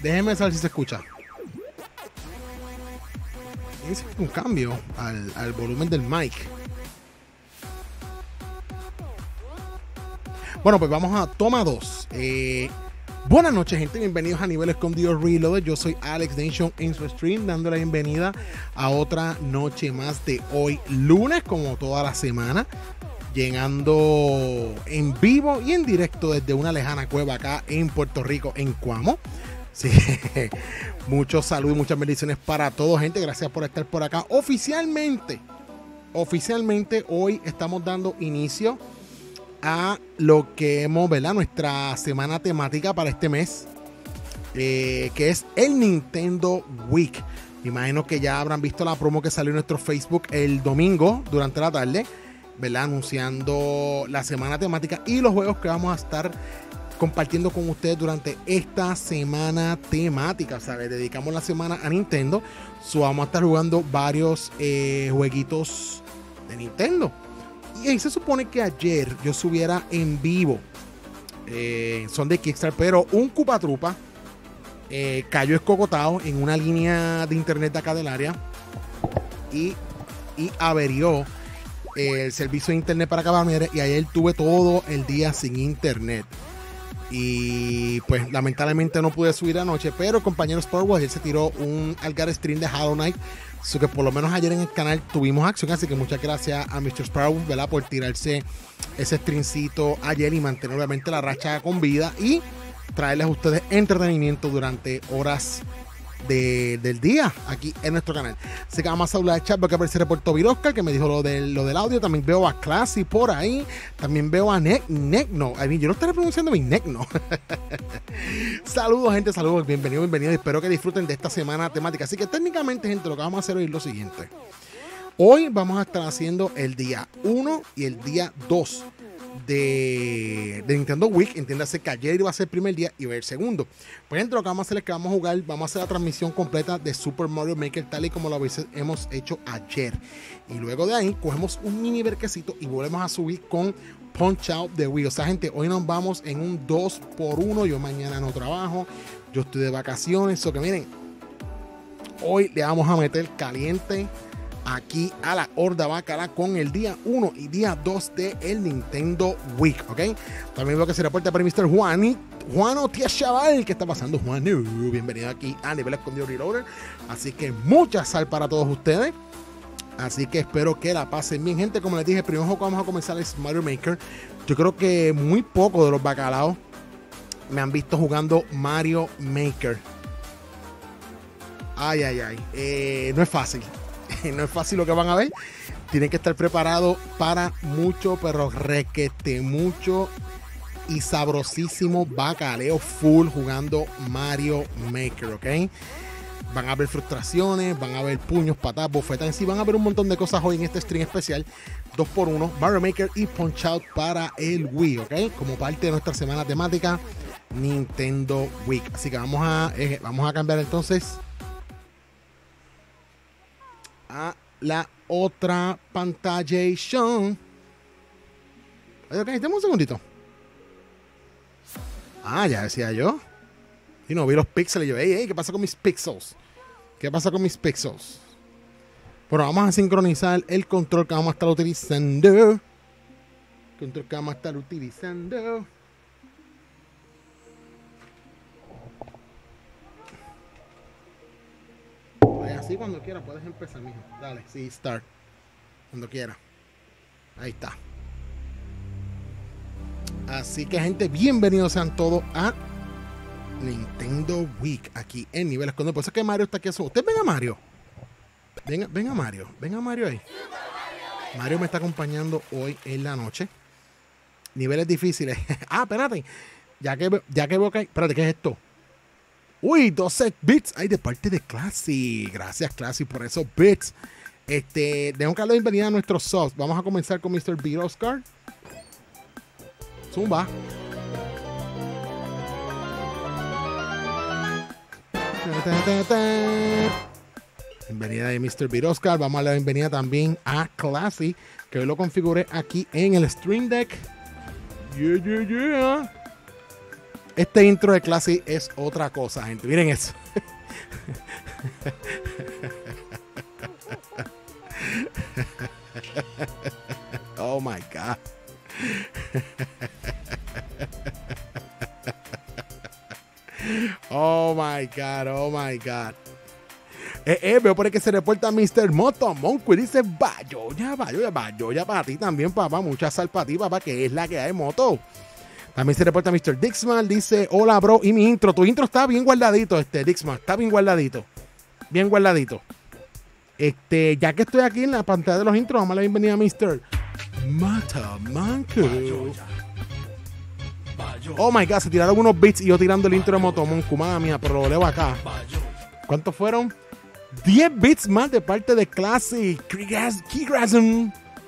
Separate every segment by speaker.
Speaker 1: Déjenme saber si se escucha. Hice un cambio al volumen del mic. Bueno, pues vamos a toma 2. Buenas noches, gente. Bienvenidos a Nivel Escondido Reloaded. Yo soy Alex Nation en su stream, dando la bienvenida a otra noche más de hoy, lunes, como toda la semana. Llegando en vivo y en directo desde una lejana cueva acá en Puerto Rico, en Cuamo. Sí, muchos saludos y muchas bendiciones para todos, gente. Gracias por estar por acá. Oficialmente, hoy estamos dando inicio a lo que hemos, ¿verdad? Nuestra semana temática para este mes, que es el Nintendo Week. Imagino que ya habrán visto la promo que salió en nuestro Facebook el domingo durante la tarde, ¿verdad? Anunciando la semana temática y los juegos que vamos a estar compartiendo con ustedes durante esta semana temática. O sea, le dedicamos la semana a Nintendo. Vamos a estar jugando varios jueguitos de Nintendo. Y ahí se supone que ayer yo subiera en vivo. Son de Kickstarter, pero un Koopa Troopa cayó escocotado en una línea de internet de acá del área y averió el servicio de internet para Cabañeres, y ayer tuve todo el día sin internet. Y pues lamentablemente no pude subir anoche, pero el compañero Sportwatch ayer se tiró un Algar stream de Hollow Knight, so que por lo menos ayer en el canal tuvimos acción, así que muchas gracias a Mr. Sparrow, ¿verdad? Por tirarse ese streamcito ayer y mantener obviamente la racha con vida y traerles a ustedes entretenimiento durante horas del día aquí en nuestro canal. Así que vamos a saludar al chat, porque aparece Reporto Viroscar, que me dijo lo del audio. También veo a Classy por ahí. También veo a Necno. I mean, yo no estaré pronunciando mi Necno. Saludos, gente, saludos. Bienvenidos. Espero que disfruten de esta semana temática. Así que técnicamente, gente, lo que vamos a hacer hoy es lo siguiente. Hoy vamos a estar haciendo el día 1 y el día 2 de Nintendo Week. Entiéndase que ayer iba a ser el primer día y hoy el segundo. Por ejemplo, lo que vamos a hacer es que vamos a jugar, vamos a hacer la transmisión completa de Super Mario Maker tal y como lo hemos hecho ayer, y luego de ahí cogemos un mini verquecito y volvemos a subir con Punch Out de Wii. O sea, gente, hoy nos vamos en un 2x1. Yo mañana no trabajo, yo estoy de vacaciones, o que miren, hoy le vamos a meter caliente aquí a la horda bacala con el día 1 y día 2 de el Nintendo Week, ¿ok? También veo que se reporta para Mr. Juano Tía Chaval. ¿Qué está pasando, Juano? Bienvenido aquí a Nivel Escondido Reloader. Así que mucha sal para todos ustedes. Así que espero que la pasen bien, gente. Como les dije, el primer juego que vamos a comenzar es Mario Maker. Yo creo que muy pocos de los bacalaos me han visto jugando Mario Maker. Ay. No es fácil. No es fácil lo que van a ver. Tienen que estar preparados para mucho, pero requete mucho y sabrosísimo bacaleo full jugando Mario Maker, ¿ok? Van a haber frustraciones, van a haber puños, patadas, bofetas en sí. Van a haber un montón de cosas hoy en este stream especial 2x1, Mario Maker y Punch Out para el Wii, ¿ok? Como parte de nuestra semana temática Nintendo Week. Así que vamos a cambiar entonces a la otra pantalla. Ok, dame un segundito. Ya decía yo. Y no vi los píxeles. Yo, ¿qué pasa con mis pixels? Bueno, vamos a sincronizar el control que vamos a estar utilizando. Así cuando quiera puedes empezar, mijo. Dale, sí, start. Cuando quiera. Ahí está. Así que, gente, bienvenidos sean todos a Nintendo Week aquí en Nivel Escondido. Por eso es que Mario está aquí. Ustedes ven a Mario. Venga Mario ahí. Mario me está acompañando hoy en la noche. Niveles difíciles. Espérate. Ya que veo que hay. Espérate, ¿qué es esto? Uy, 12 bits. Ay, de parte de Classy. Gracias, Classy, por esos bits. Tengo que darle bienvenida a nuestros subs. Vamos a comenzar con Mr. Viroscar. Zumba. Bienvenida de Mr. Viroscar. Vamos a dar la bienvenida también a Classy, que hoy lo configuré aquí en el Stream Deck. Yeah. Este intro de clase es otra cosa, gente. Miren eso. Oh my God. Oh my God, oh my God. Veo por ahí que se reporta Mr. Moto Monco y dice Bayoya para ti también, papá. Mucha sal para ti, papá, que es la que hay, Moto. También se reporta Mr. Dixman, dice hola, bro, y mi intro. Tu intro está bien guardadito, Dixman, está bien guardadito. Bien guardadito. Ya que estoy aquí en la pantalla de los intros, vamos a la bienvenida a Mr. Moto Monco. Oh my God, se tiraron unos beats y yo tirando el intro de Motomonco. Madre mía, pero lo leo acá. ¿Cuántos fueron? 10 beats más de parte de Classic Keygrasm.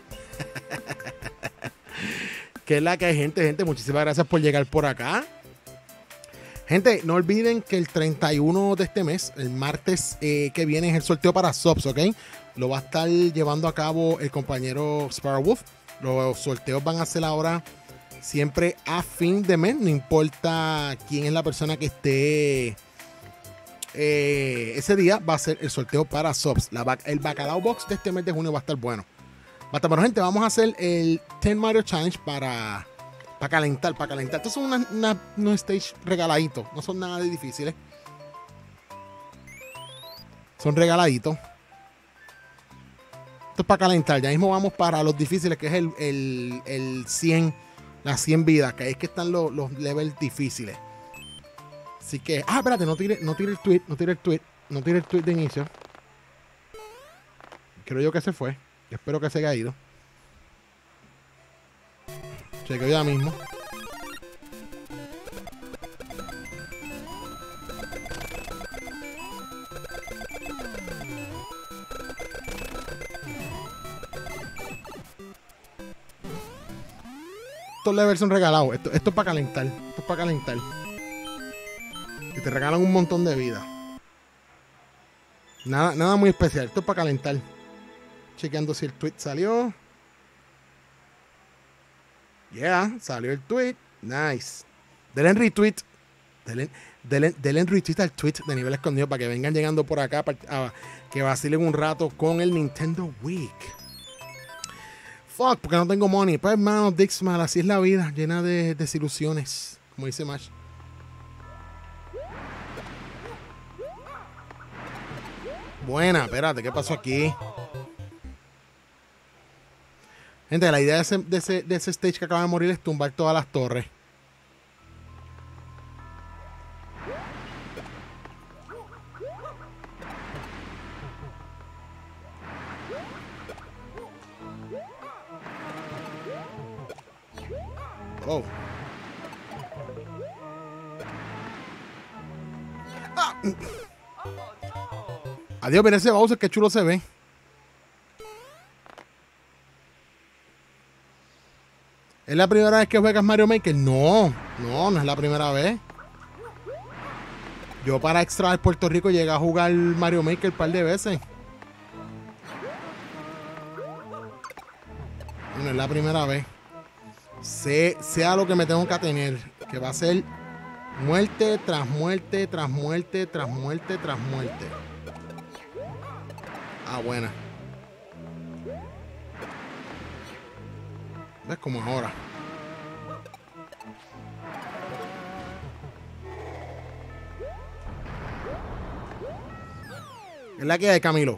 Speaker 1: Que es la que hay, gente. Muchísimas gracias por llegar por acá. Gente, no olviden que el 31 de este mes, el martes que viene, es el sorteo para subs, ¿ok? Lo va a estar llevando a cabo el compañero Sparrowwolf. Los sorteos van a ser ahora siempre a fin de mes. No importa quién es la persona que esté ese día, va a ser el sorteo para subs. El Bacalao Box de este mes de junio va a estar bueno. Bueno, gente, vamos a hacer el 10 Mario Challenge para calentar. Estos son unos stage regaladitos. No son nada de difíciles. Son regaladitos. Esto es para calentar. Ya mismo vamos para los difíciles, que es el 100. Las 100 vidas, que ahí es que están los levels difíciles. Así que... espérate, no tire el tweet. No tire el tweet de inicio. Creo yo que se fue. Espero que se haya ido. Chequeo ya mismo. Estos levels son regalados. Esto es para calentar. Esto es para calentar. Y te regalan un montón de vida. Nada muy especial. Esto es para calentar. Chequeando si el tweet salió. Yeah, salió el tweet. Nice. Denle en retweet. Denle en retweet al tweet de nivel escondido para que vengan llegando por acá que vacilen un rato con el Nintendo Week. Fuck, porque no tengo money. Pues hermano, Dixman, así es la vida, llena de desilusiones, como dice Mash. Buena, espérate, ¿qué pasó aquí? Gente, la idea de ese stage que acaba de morir es tumbar todas las torres. Oh. Ah. Adiós, mira ese Bowser, qué chulo se ve. ¿Es la primera vez que juegas Mario Maker? No es la primera vez. Yo para Extra de Puerto Rico llegué a jugar Mario Maker un par de veces. No es la primera vez. Sea lo que me tengo que atener, que va a ser muerte tras muerte, tras muerte, tras muerte, tras muerte. Buena. ¿Ves? Como ahora. Es la que hay, Camilo.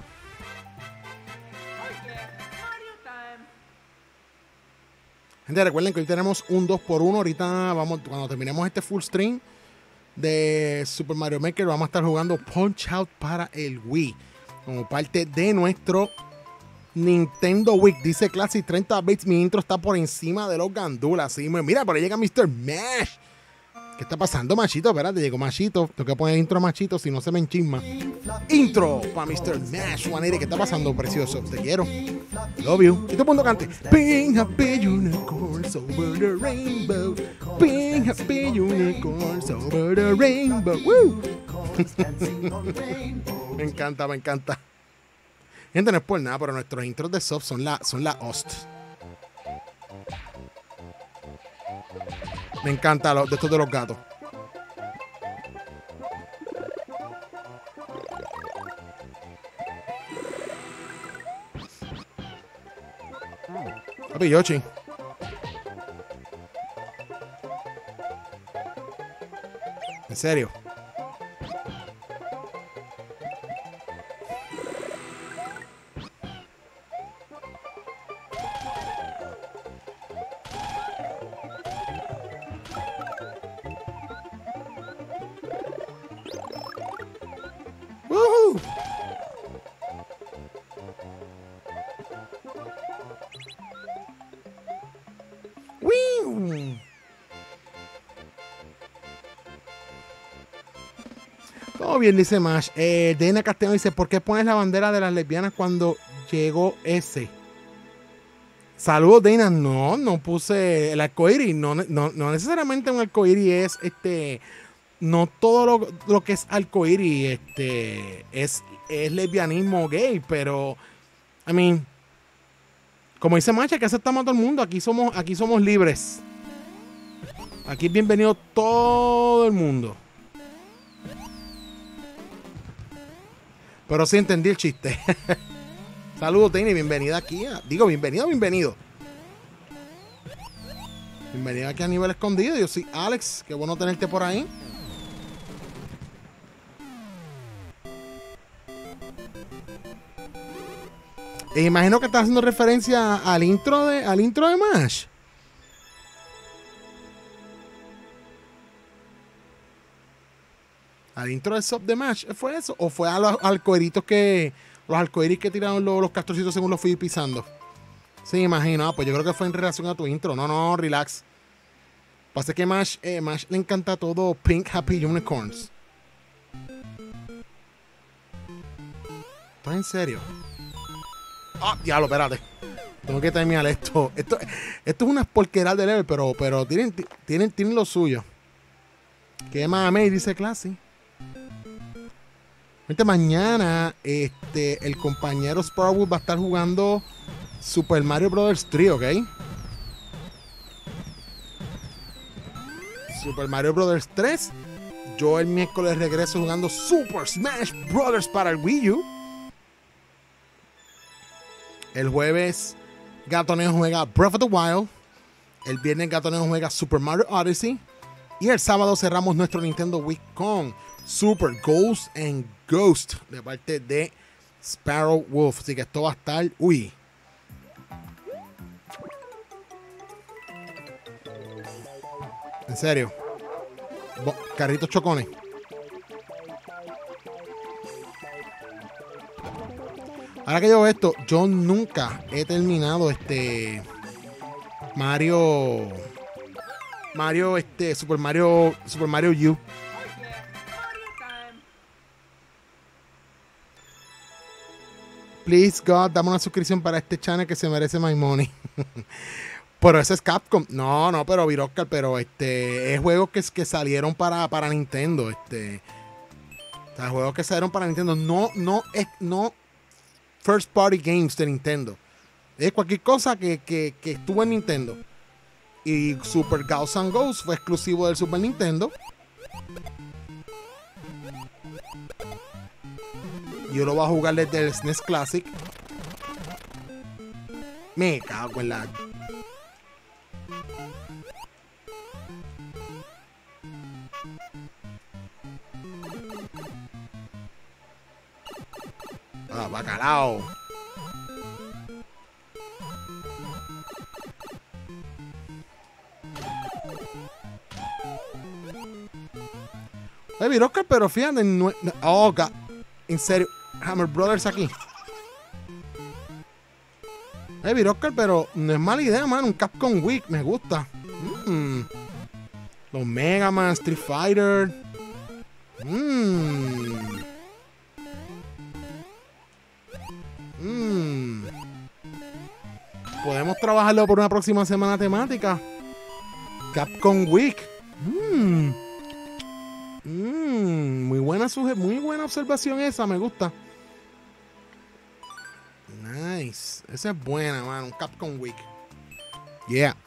Speaker 1: Gente, recuerden que hoy tenemos un 2x1. Ahorita vamos, cuando terminemos este full stream de Super Mario Maker, vamos a estar jugando Punch Out para el Wii. Como parte de nuestro Nintendo Week. Dice Classic 30 bits. Mi intro está por encima de los gandulas. ¿Sí? Mira, por ahí llega Mr. Mash. ¿Qué está pasando, Machito? Espérate, llegó Machito. Tengo que poner intro, Machito, si no se me enchisma. Intro para Mr. Mash. Juanere, ¿qué está pasando, precioso? Te quiero. Love you. Y todo el mundo cante. Being happy unicorns over the rainbow. Being happy unicorns over the rainbow. Woo. Me encanta, me encanta. Gente, no es por nada, pero nuestros intros de soft son la host. Me encanta de estos de los gatos. Papi Yoshi. En serio. ¡Woohoo! ¡Wiu! Todo bien, dice Mash. Dana Castellano dice, ¿por qué pones la bandera de las lesbianas cuando llegó ese? Saludos, Dana. No puse el arcoíris. No necesariamente un arcoíris es no todo lo que es arcoíris es lesbianismo gay, pero I mean, como dice Macha, que aceptamos a todo el mundo. Aquí somos libres. Aquí es bienvenido todo el mundo. Pero sí entendí el chiste. Saludos, Tini, bienvenida aquí. Bienvenido. Bienvenida aquí a Nivel Escondido. Yo soy Alex, qué bueno tenerte por ahí. E imagino que estás haciendo referencia al intro de Mash. Al intro de Sub de Mash. ¿Fue eso? ¿O fue a los arcoíris que tiraron los castorcitos según los fui pisando? Sí, imagino. Pues yo creo que fue en relación a tu intro. No, relax. Pasa que Mash le encanta todo Pink Happy Unicorns. ¿Estás en serio? Ah, diablo, espérate. Tengo que terminar esto. Esto es una porquería de level, pero tienen lo suyo. ¿Qué mame? Dice Classy. Mañana el compañero Sparrow va a estar jugando Super Mario Bros. 3, ¿ok? Super Mario Bros. 3. Yo el miércoles regreso jugando Super Smash Bros. Para el Wii U. El jueves Gatoneo juega Breath of the Wild. El viernes Gatoneo juega Super Mario Odyssey. Y el sábado cerramos nuestro Nintendo Week con Super Ghost and Ghost de parte de Sparrow Wolf. Así que esto va a estar... Uy. En serio. Carritos chocones. Ahora que yo veo esto, yo nunca he terminado Super Mario U. Please God, dame una suscripción para este channel que se merece my money. Pero ese es Capcom. No, pero Viroscar, pero es juegos que salieron para Nintendo. O sea, juegos que salieron para Nintendo. No first party games de Nintendo. Es cualquier cosa que estuvo en Nintendo. Y Super Ghosts and Ghosts fue exclusivo del Super Nintendo. Yo lo voy a jugar desde el SNES Classic. Me cago en la... Ah, bacalao. Viroscar, pero fíjate, oh, God. En serio, Hammer Brothers aquí. Viroscar, pero no es mala idea, man. Un Capcom Week, me gusta. Los Mega Man, Street Fighter. Podemos trabajarlo por una próxima semana temática. Capcom Week. Muy buena observación esa, me gusta. Nice. Esa es buena, man. Un Capcom Week. Yeah.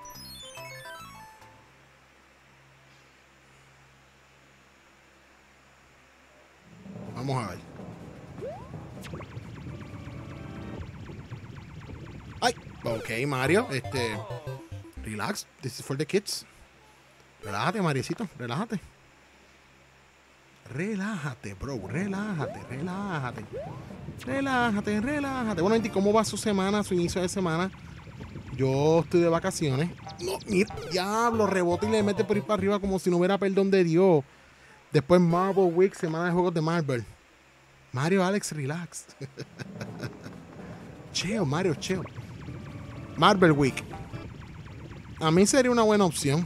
Speaker 1: Vamos a ver. ¡Ay! Ok, Mario, relax. This is for the kids. Relájate, Mariecito, relájate. Relájate, bro, relájate. Bueno, Inti, ¿cómo va su semana, su inicio de semana? Yo estoy de vacaciones. No, mira, diablo, rebota y le mete por ir para arriba como si no hubiera perdón de Dios. Después Marvel Week, semana de juegos de Marvel. Mario, Alex, relax. Chill, Mario, chill. Marvel Week. A mí sería una buena opción.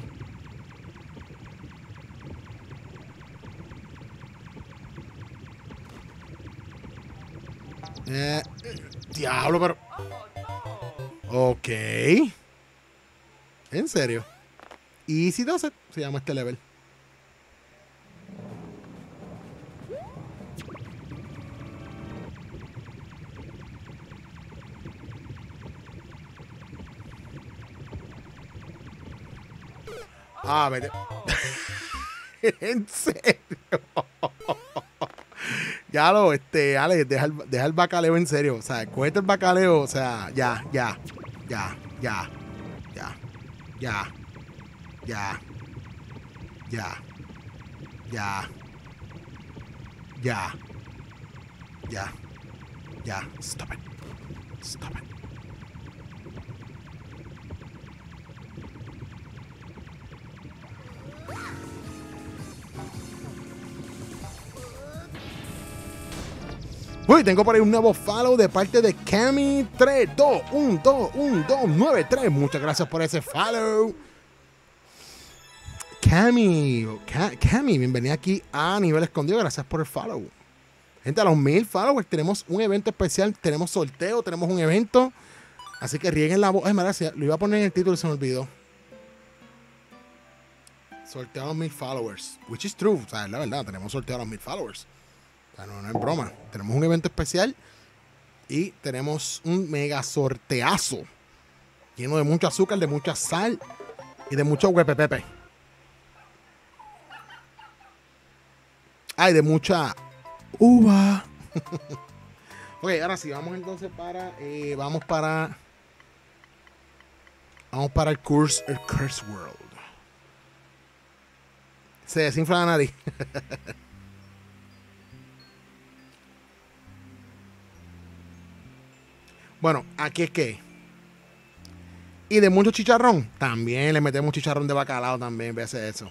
Speaker 1: Diablo, pero... Ok. ¿En serio? Easy 12 se llama este level. Ah, vete. ¿En serio? Ya lo, Alex, deja el bacaleo en serio. O sea, cógete el bacaleo. O sea, ya. Stop it. Uy, tengo por ahí un nuevo follow de parte de Cami3212193. Muchas gracias por ese follow. Cami, bienvenida aquí a Nivel Escondido. Gracias por el follow. Gente, a los 1000 followers tenemos un evento especial. Tenemos sorteo, tenemos un evento. Así que rieguen la voz. Gracias. Lo iba a poner en el título y se me olvidó. Sorteo a los 1000 followers. Which is true. O sea, es la verdad. Tenemos sorteo a los 1000 followers. O sea, no es broma. Tenemos un evento especial y tenemos un mega sorteazo lleno de mucho azúcar, de mucha sal y de mucho huepepepe. Ay, de mucha uva. Ok, ahora sí, vamos entonces para el Curse World. Se desinfla la nariz. Bueno, aquí es que. Y de mucho chicharrón. También le metemos chicharrón de bacalao también. Veas eso.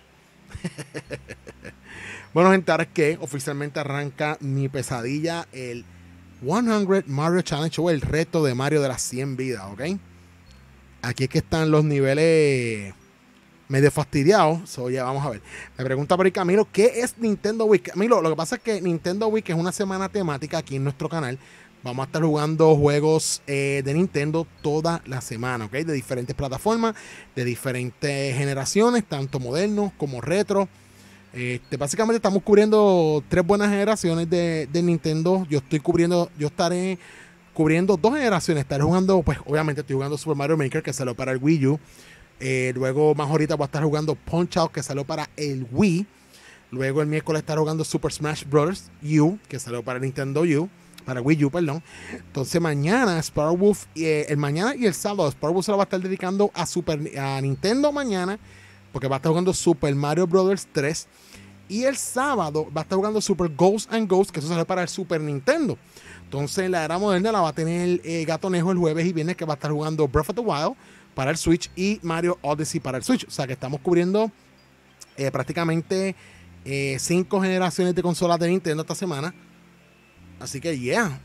Speaker 1: Bueno, gente, ahora es que oficialmente arranca mi pesadilla. El 100 Mario Challenge o el reto de Mario de las 100 vidas, ¿ok? Aquí es que están los niveles medio fastidiados. So, ya vamos a ver. Me pregunta por ahí Camilo, ¿qué es Nintendo Week? Camilo, lo que pasa es que Nintendo Week es una semana temática aquí en nuestro canal. Vamos a estar jugando juegos de Nintendo toda la semana, ¿ok? De diferentes plataformas, de diferentes generaciones, tanto modernos como retro. Básicamente estamos cubriendo 3 buenas generaciones de Nintendo. Yo estaré cubriendo 2 generaciones. Estaré jugando, pues obviamente estoy jugando Super Mario Maker, que salió para el Wii U. Luego más ahorita voy a estar jugando Punch Out, que salió para el Wii. Luego el miércoles estaré jugando Super Smash Bros. U, que salió para el Nintendo U. Para Wii U, perdón. Entonces mañana Sparrowwolf, el mañana y el sábado Sparrowwolf se lo va a estar dedicando a Nintendo mañana, porque va a estar jugando Super Mario Bros. 3. Y el sábado va a estar jugando Super Ghosts and Ghosts, que eso sale para el Super Nintendo. Entonces la era moderna la va a tener Gatonejo el jueves y viernes, que va a estar jugando Breath of the Wild para el Switch y Mario Odyssey para el Switch. O sea que estamos cubriendo prácticamente 5 generaciones de consolas de Nintendo esta semana. Así que, yeah.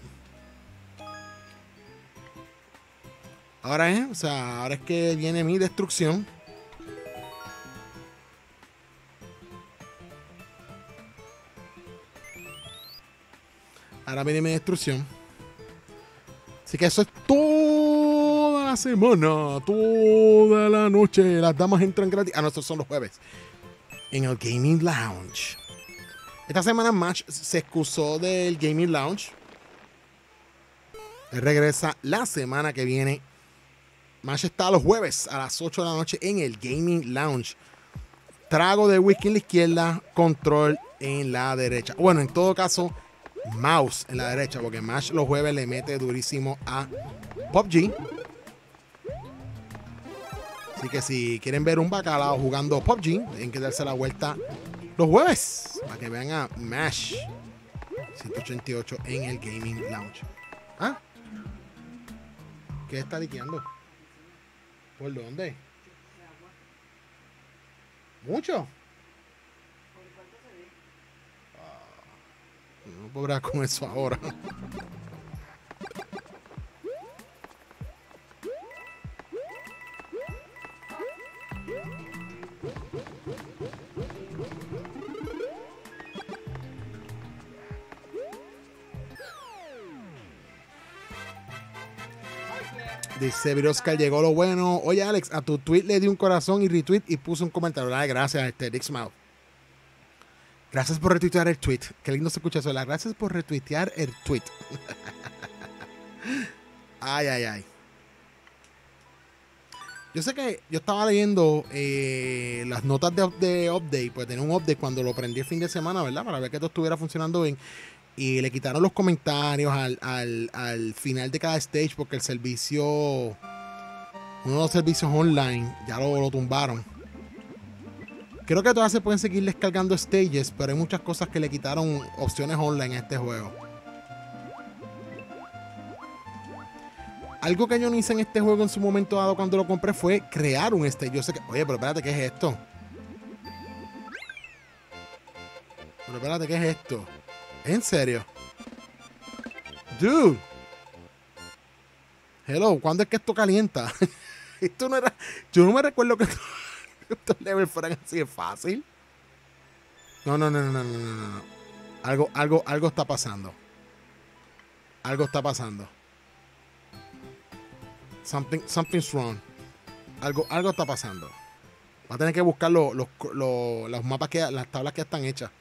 Speaker 1: Ahora es que viene mi destrucción. Ahora viene mi destrucción. Así que eso es toda la semana, toda la noche. Las damas entran gratis. Ah, no, estos son los jueves. En el Gaming Lounge. Esta semana Match se excusó del Gaming Lounge. Él regresa la semana que viene. Match está los jueves a las 8 de la noche en el Gaming Lounge. Trago de whisky en la izquierda, control en la derecha. Bueno, en todo caso, mouse en la derecha, porque Match los jueves le mete durísimo a PUBG. Así que si quieren ver un bacalao jugando PUBG, tienen que darse la vuelta los jueves para que vean a Mash 188 en el Gaming Lounge. ¿Ah? ¿Qué está liqueando? ¿Por dónde? ¿Mucho? No puedo hablar con eso ahora. Dice Viroscar, llegó lo bueno. Oye, Alex, a tu tweet le di un corazón y retweet y puso un comentario. Dale, gracias, Dixmouth. Gracias por retuitear el tweet. Qué lindo se escucha eso. Gracias por retuitear el tweet. Ay, ay, ay. Yo sé que yo estaba leyendo las notas de update, pues tenía un update cuando lo prendí el fin de semana, ¿verdad? Para ver que todo estuviera funcionando bien. Y le quitaron los comentarios al final de cada stage porque el servicio, uno de los servicios online, ya lo tumbaron. Creo que todavía se pueden seguir descargando stages, pero hay muchas cosas que le quitaron opciones online a este juego. Algo que yo no hice en este juego en su momento dado cuando lo compré fue crear un stage. Yo sé que, oye, pero espérate, ¿qué es esto? Pero espérate, ¿qué es esto? ¿En serio? Dude. Hello, ¿cuándo es que esto calienta? Esto no era... Yo no me recuerdo que estos levels fueran así de fácil. No. Algo está pasando. Algo está pasando. Something's wrong. Algo está pasando. Va a tener que buscar los mapas las tablas que están hechas.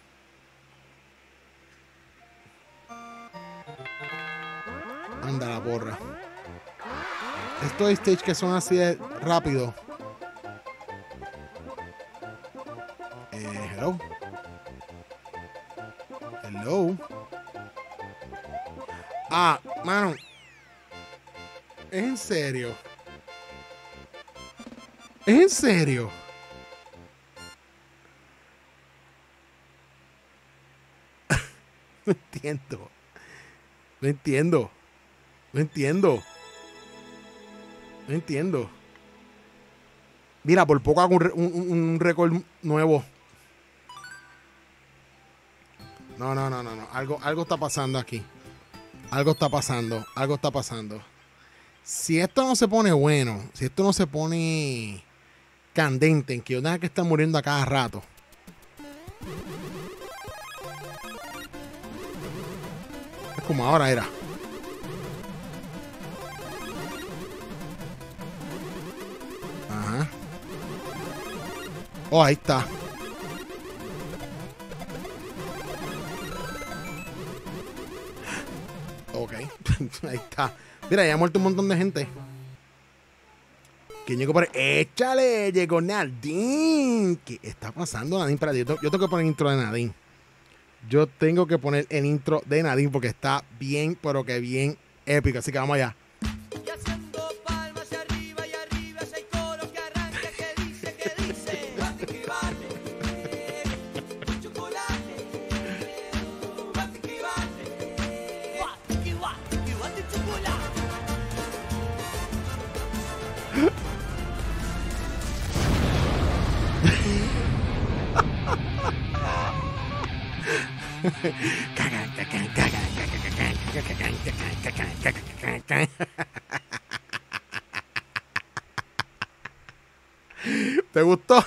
Speaker 1: Anda la porra. Estos stage que son así de rápido. Hello. Hello. Ah, mano. ¿Es en serio? ¿Es en serio? No entiendo. No entiendo. No entiendo. No entiendo. Mira, por poco hago un récord nuevo. No. Algo está pasando aquí. Algo está pasando. Algo está pasando. Si esto no se pone bueno, si esto no se pone candente, en que yo tenga que estar muriendo a cada rato. Es como ahora era. Ajá. Oh, ahí está. Ok. Ahí está. Mira, ya ha muerto un montón de gente. ¿Quién llegó por ahí? ¡Échale! Llegó Nadine. ¿Qué está pasando, Nadine? Espérate, yo tengo que poner el intro de Nadine. Yo tengo que poner el intro de Nadine porque está bien, pero que bien épico. Así que vamos allá.
Speaker 2: Y haciendo palmas y arriba ese coro que arranca que dice, bate que bate, con chocolate, bate que bate chocolate.
Speaker 1: ¿Te gustó?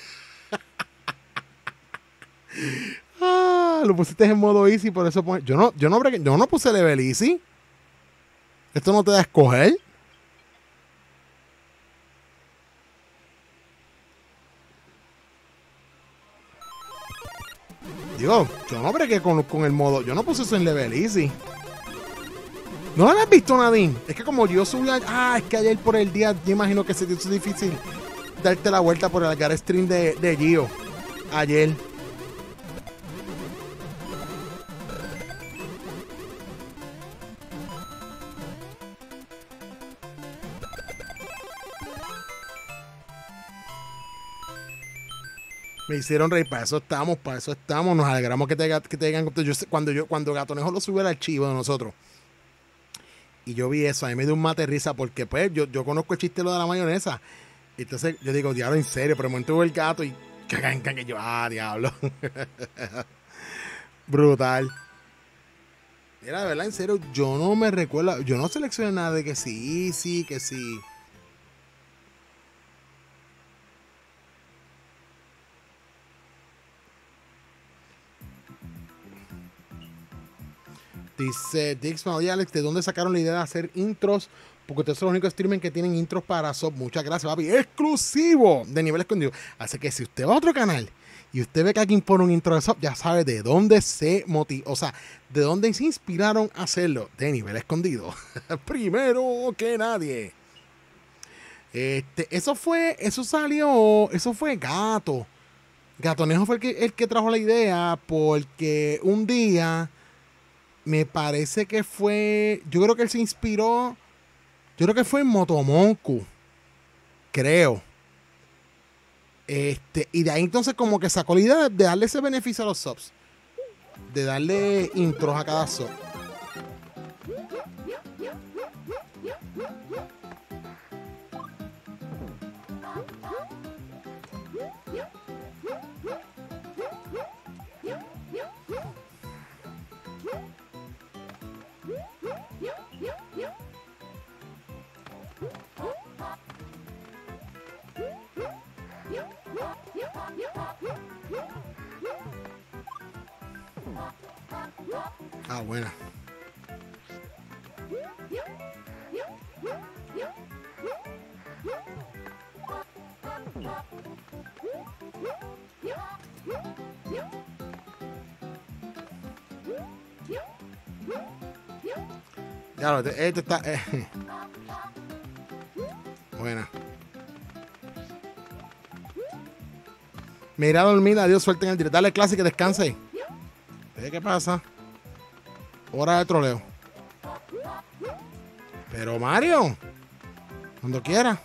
Speaker 1: Lo pusiste en modo easy, por eso yo no puse level easy. Esto no te da a escoger. Digo, yo no bregué con el modo. Yo no puse eso en level easy. ¿No lo habías visto, Nadine? Es que como yo subí es que ayer por el día, yo imagino que se te hizo difícil darte la vuelta por el algar stream de Gio. Ayer. Me hicieron reír, para eso estamos, para eso estamos. Nos alegramos que te digan. Cuando Gatonejo lo subió al archivo de nosotros y yo vi eso, a mí me dio un mate de risa porque pues yo conozco el chiste de lo de la mayonesa. Y entonces yo digo, diablo, en serio, pero de momento veo el gato y que yo, diablo. Brutal. Mira, de verdad, en serio, yo no me recuerdo, yo no seleccioné nada de que sí, sí, que sí. Dice Dixman, oye Alex, ¿de dónde sacaron la idea de hacer intros? Porque ustedes son los únicos streamers que tienen intros para SOP. Muchas gracias, papi. Exclusivo de nivel escondido. Así que si usted va a otro canal y usted ve que alguien pone un intro de SOP, ya sabe de dónde se motivó, o sea, de dónde se inspiraron a hacerlo. De nivel escondido. Primero que nadie. Eso fue Gato. Gatonejo fue el que trajo la idea porque un día me parece que fue, yo creo que él se inspiró, yo creo que fue en Motomonku, creo. Y de ahí entonces como que sacó la idea de darle ese beneficio a los subs, de darle intros a cada sub. Ah, buena. Claro, este está... Buena. Mira a dormir, adiós, suerte en el directo. Dale clase que descanse. ¿Qué pasa? Hora de troleo. Pero Mario, cuando quiera.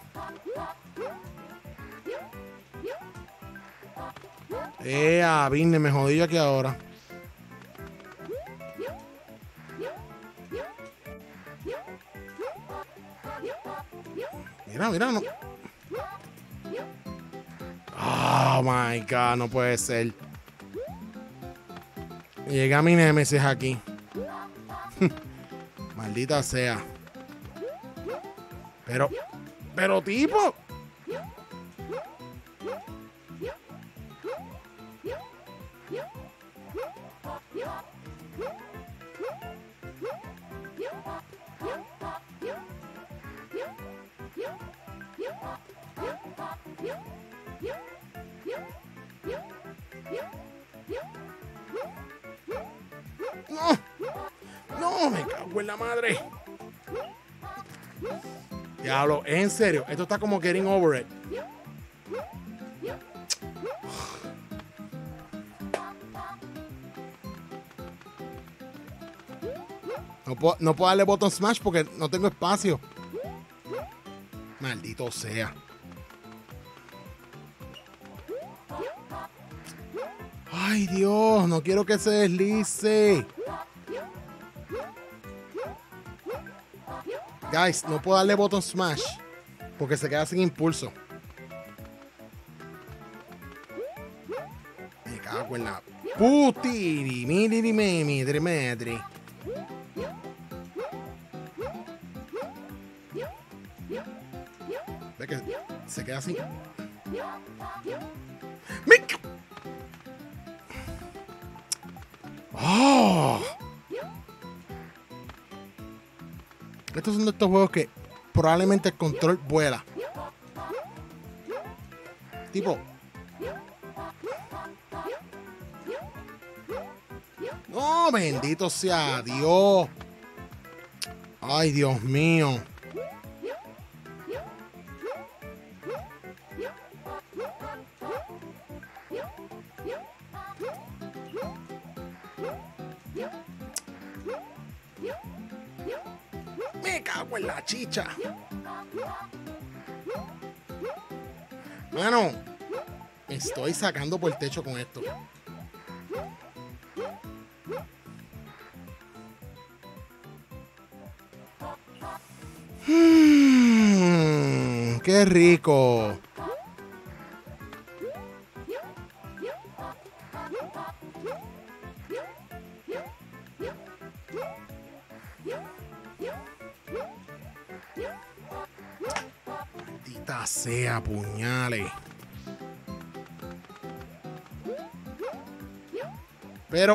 Speaker 1: Vine, me jodí yo aquí ahora. Mira, no. Oh my God, no puede ser. Llega mi némesis aquí. Maldita sea. Pero tipo. No, me cago en la madre. Diablo, en serio, esto está como getting over it. No puedo darle button smash porque no tengo espacio. Maldito sea. Ay, Dios, no quiero que se deslice. Guys, no puedo darle button smash porque se queda sin impulso. Me cago en la putiri, medri. Ve que se queda así. ¡Oh! Estos son de estos juegos que probablemente el control vuela. Tipo. ¡Oh, bendito sea Dios! ¡Ay, Dios mío! Me cago en la chicha. Mano, Me estoy sacando por el techo con esto. ¡Qué rico! Maldita sea, puñales. Pero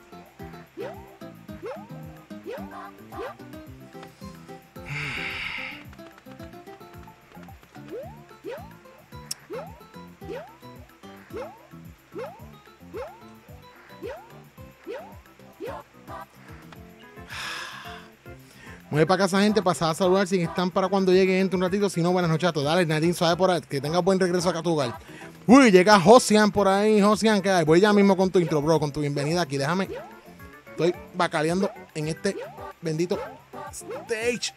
Speaker 1: mueve para casa, gente, pasada a saludar. Si están para cuando llegue, entre un ratito. Si no, buenas noches a todos. Dale, Nadine, suave por ahí. Que tenga buen regreso acá a tu hogar. Uy, llega Josian por ahí. Josian, ¿qué hay? Voy ya mismo con tu intro, bro, con tu bienvenida aquí. Déjame. Estoy bacaleando en este bendito stage.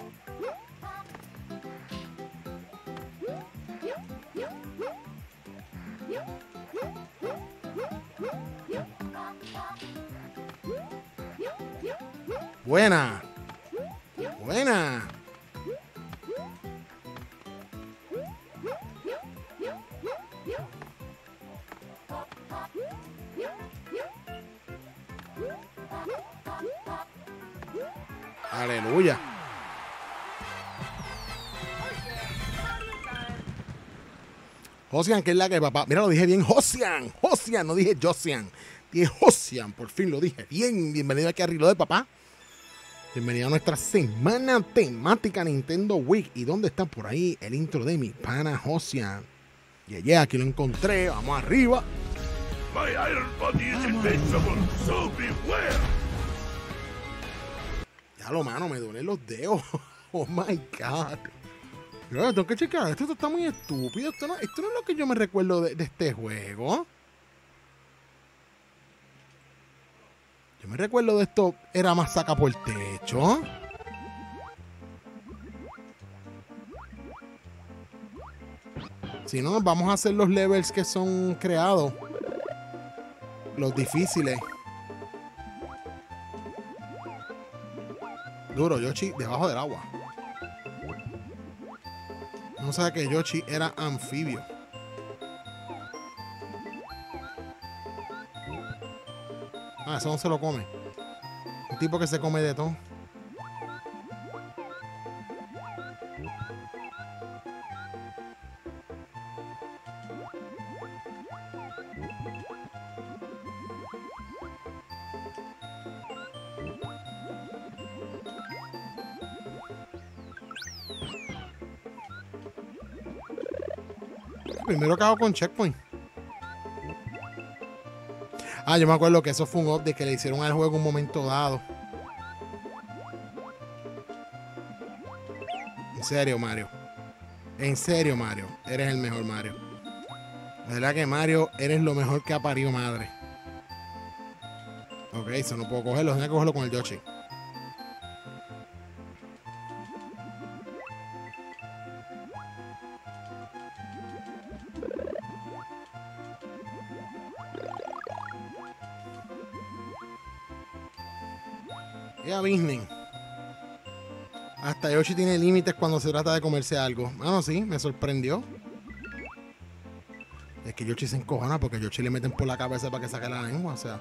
Speaker 1: Buena. Buena. Aleluya. Josian, que es la que papá. Mira, lo dije bien. Josian. Josian, no dije Josian. Dije Josian, por fin lo dije bien. Bienvenido aquí a Reloaded, papá. Bienvenido a nuestra semana temática Nintendo Week. ¿Y dónde está por ahí el intro de mi pana Josian? Yeah, aquí lo encontré. Vamos arriba.
Speaker 3: My iron body is invincible, so beware.
Speaker 1: Ya lo, mano, me duelen los dedos. Oh my God. Yo tengo que checar. Esto está muy estúpido. Esto no es lo que yo me recuerdo de este juego. Yo me recuerdo de esto. Era más saca por el techo. Si no, vamos a hacer los levels que son creados. Los difíciles. Duro, Yoshi debajo del agua. No sabe que Yoshi era anfibio. Ah, eso no se lo come. Un tipo que se come de todo. Primero que hago con checkpoint. Ah, yo me acuerdo que eso fue un update que le hicieron al juego en un momento dado. En serio, Mario. En serio, Mario. Eres el mejor, Mario. La verdad que Mario, eres lo mejor que ha parido madre. Ok, eso no puedo cogerlo. Tengo que cogerlo con el Yoshi. Ya, Disney. Hasta Yoshi tiene límites cuando se trata de comerse algo. Bueno, sí, me sorprendió. Es que Yoshi se encojona porque Yoshi le meten por la cabeza para que saque la lengua. O sea.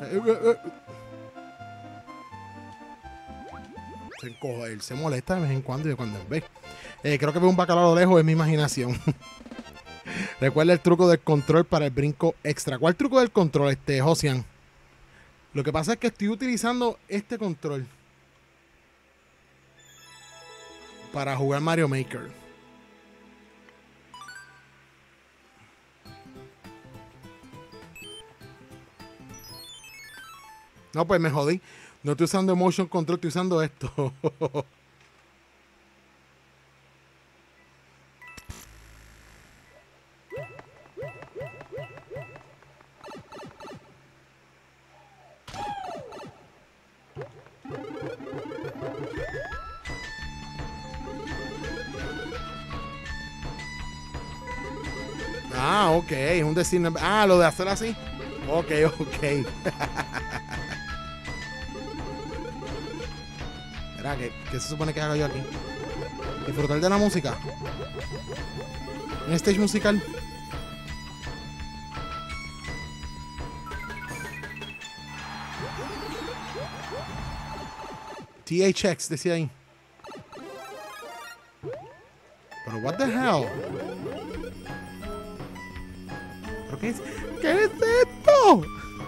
Speaker 1: Se encoja, él se molesta de vez en cuando y de cuando en vez. Creo que veo un bacalao a lo lejos, es mi imaginación. Recuerda el truco del control para el brinco extra. ¿Cuál truco del control, Josian? Lo que pasa es que estoy utilizando este control para jugar Mario Maker. No, pues me jodí. No estoy usando Motion Control, estoy usando esto. Ah, ok, es un destino. Ah, lo de hacer así. Ok, ok. Mira, ¿qué se supone que hago yo aquí? Disfrutar de la música. Un stage musical. THX, decía ahí. Pero what the hell? ¿Pero qué es esto?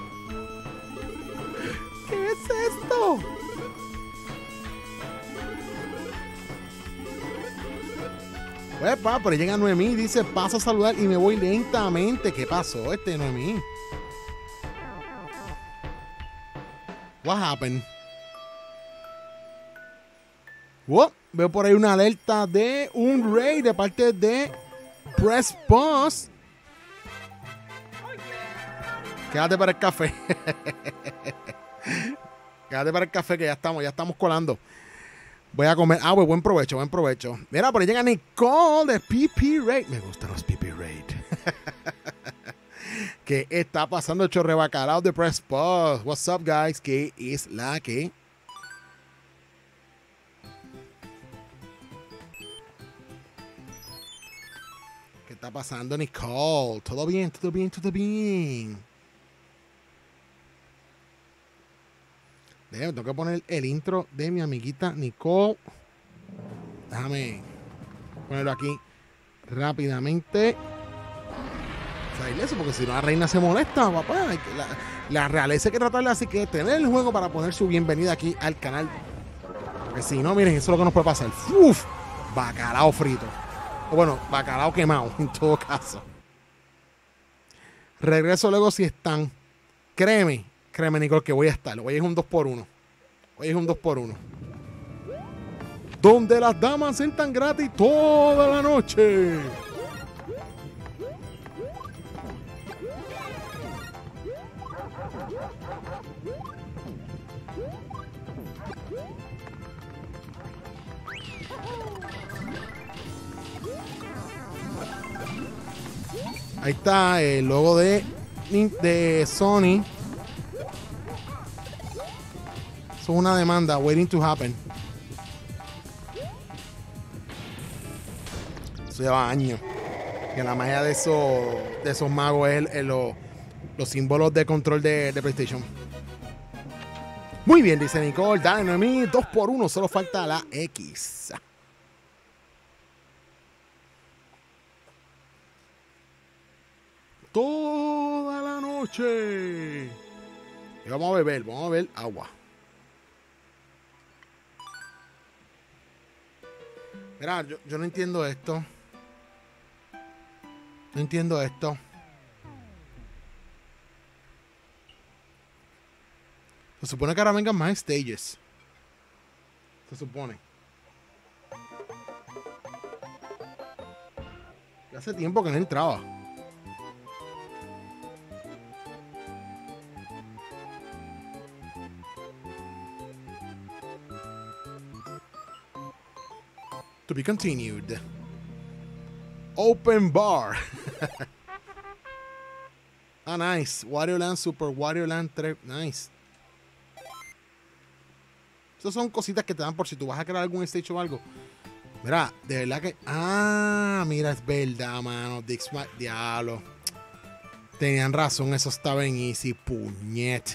Speaker 1: ¿Qué es esto? Uepa, pero llega Noemí y dice, paso a saludar y me voy lentamente. ¿Qué pasó Noemí? What happened? Veo por ahí una alerta de un raid de parte de Press Pause. Quédate para el café. Quédate para el café que ya estamos colando. Voy a comer. Pues buen provecho, buen provecho. Mira, por ahí llega Nicole de PP Raid. Me gustan los PP Raid. ¿Qué está pasando, chorre bacalao de Press Pause? What's up, guys? ¿Qué es la que? ¿Qué está pasando, Nicole? ¿Todo bien? ¿Todo bien? ¿Todo bien? Tengo que poner el intro de mi amiguita Nicole. Déjame ponerlo aquí rápidamente. Eso, porque si no la reina se molesta, papá. La realeza hay que tratarla, así que tener el juego para poner su bienvenida aquí al canal. Porque si no, miren, eso es lo que nos puede pasar. ¡Uf! Bacalao frito. O bueno, bacalao quemado, en todo caso. Regreso luego si están. Créeme, Nicole, que voy a estar. Hoy es un 2x1. Hoy es un 2x1. Donde las damas entran gratis toda la noche. Ahí está el logo de Sony. Eso es una demanda waiting to happen. Eso lleva años. Que la magia de esos magos es los símbolos de control de PlayStation. Muy bien, dice Nicole. Dale, Noemí, 2x1. Solo falta la X. Toda la noche. Y vamos a beber agua. Mira, yo no entiendo esto. No entiendo esto. Se supone que ahora vengan más stages. Se supone. Ya hace tiempo que no entraba. To be continued. Open bar. Ah, nice. Wario Land, Super Wario Land 3. Nice. Esas son cositas que te dan por si tú vas a crear algún stage o algo. Mira, de verdad que... Ah, mira, es verdad, mano. Diablo. Tenían razón, eso estaba en easy. Puñet.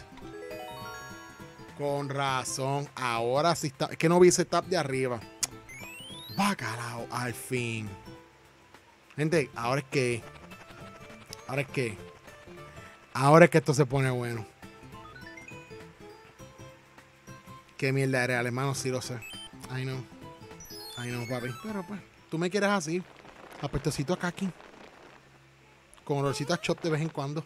Speaker 1: Con razón. Ahora sí está... Es que no vi ese tap de arriba. Bacalao, al fin. Gente, ahora es que esto se pone bueno. Qué mierda de real, hermano, sí lo sé. Ay, no, papi. Pero pues, tú me quieres así. Apetecito a kaki. Con olorcito a chop de vez en cuando.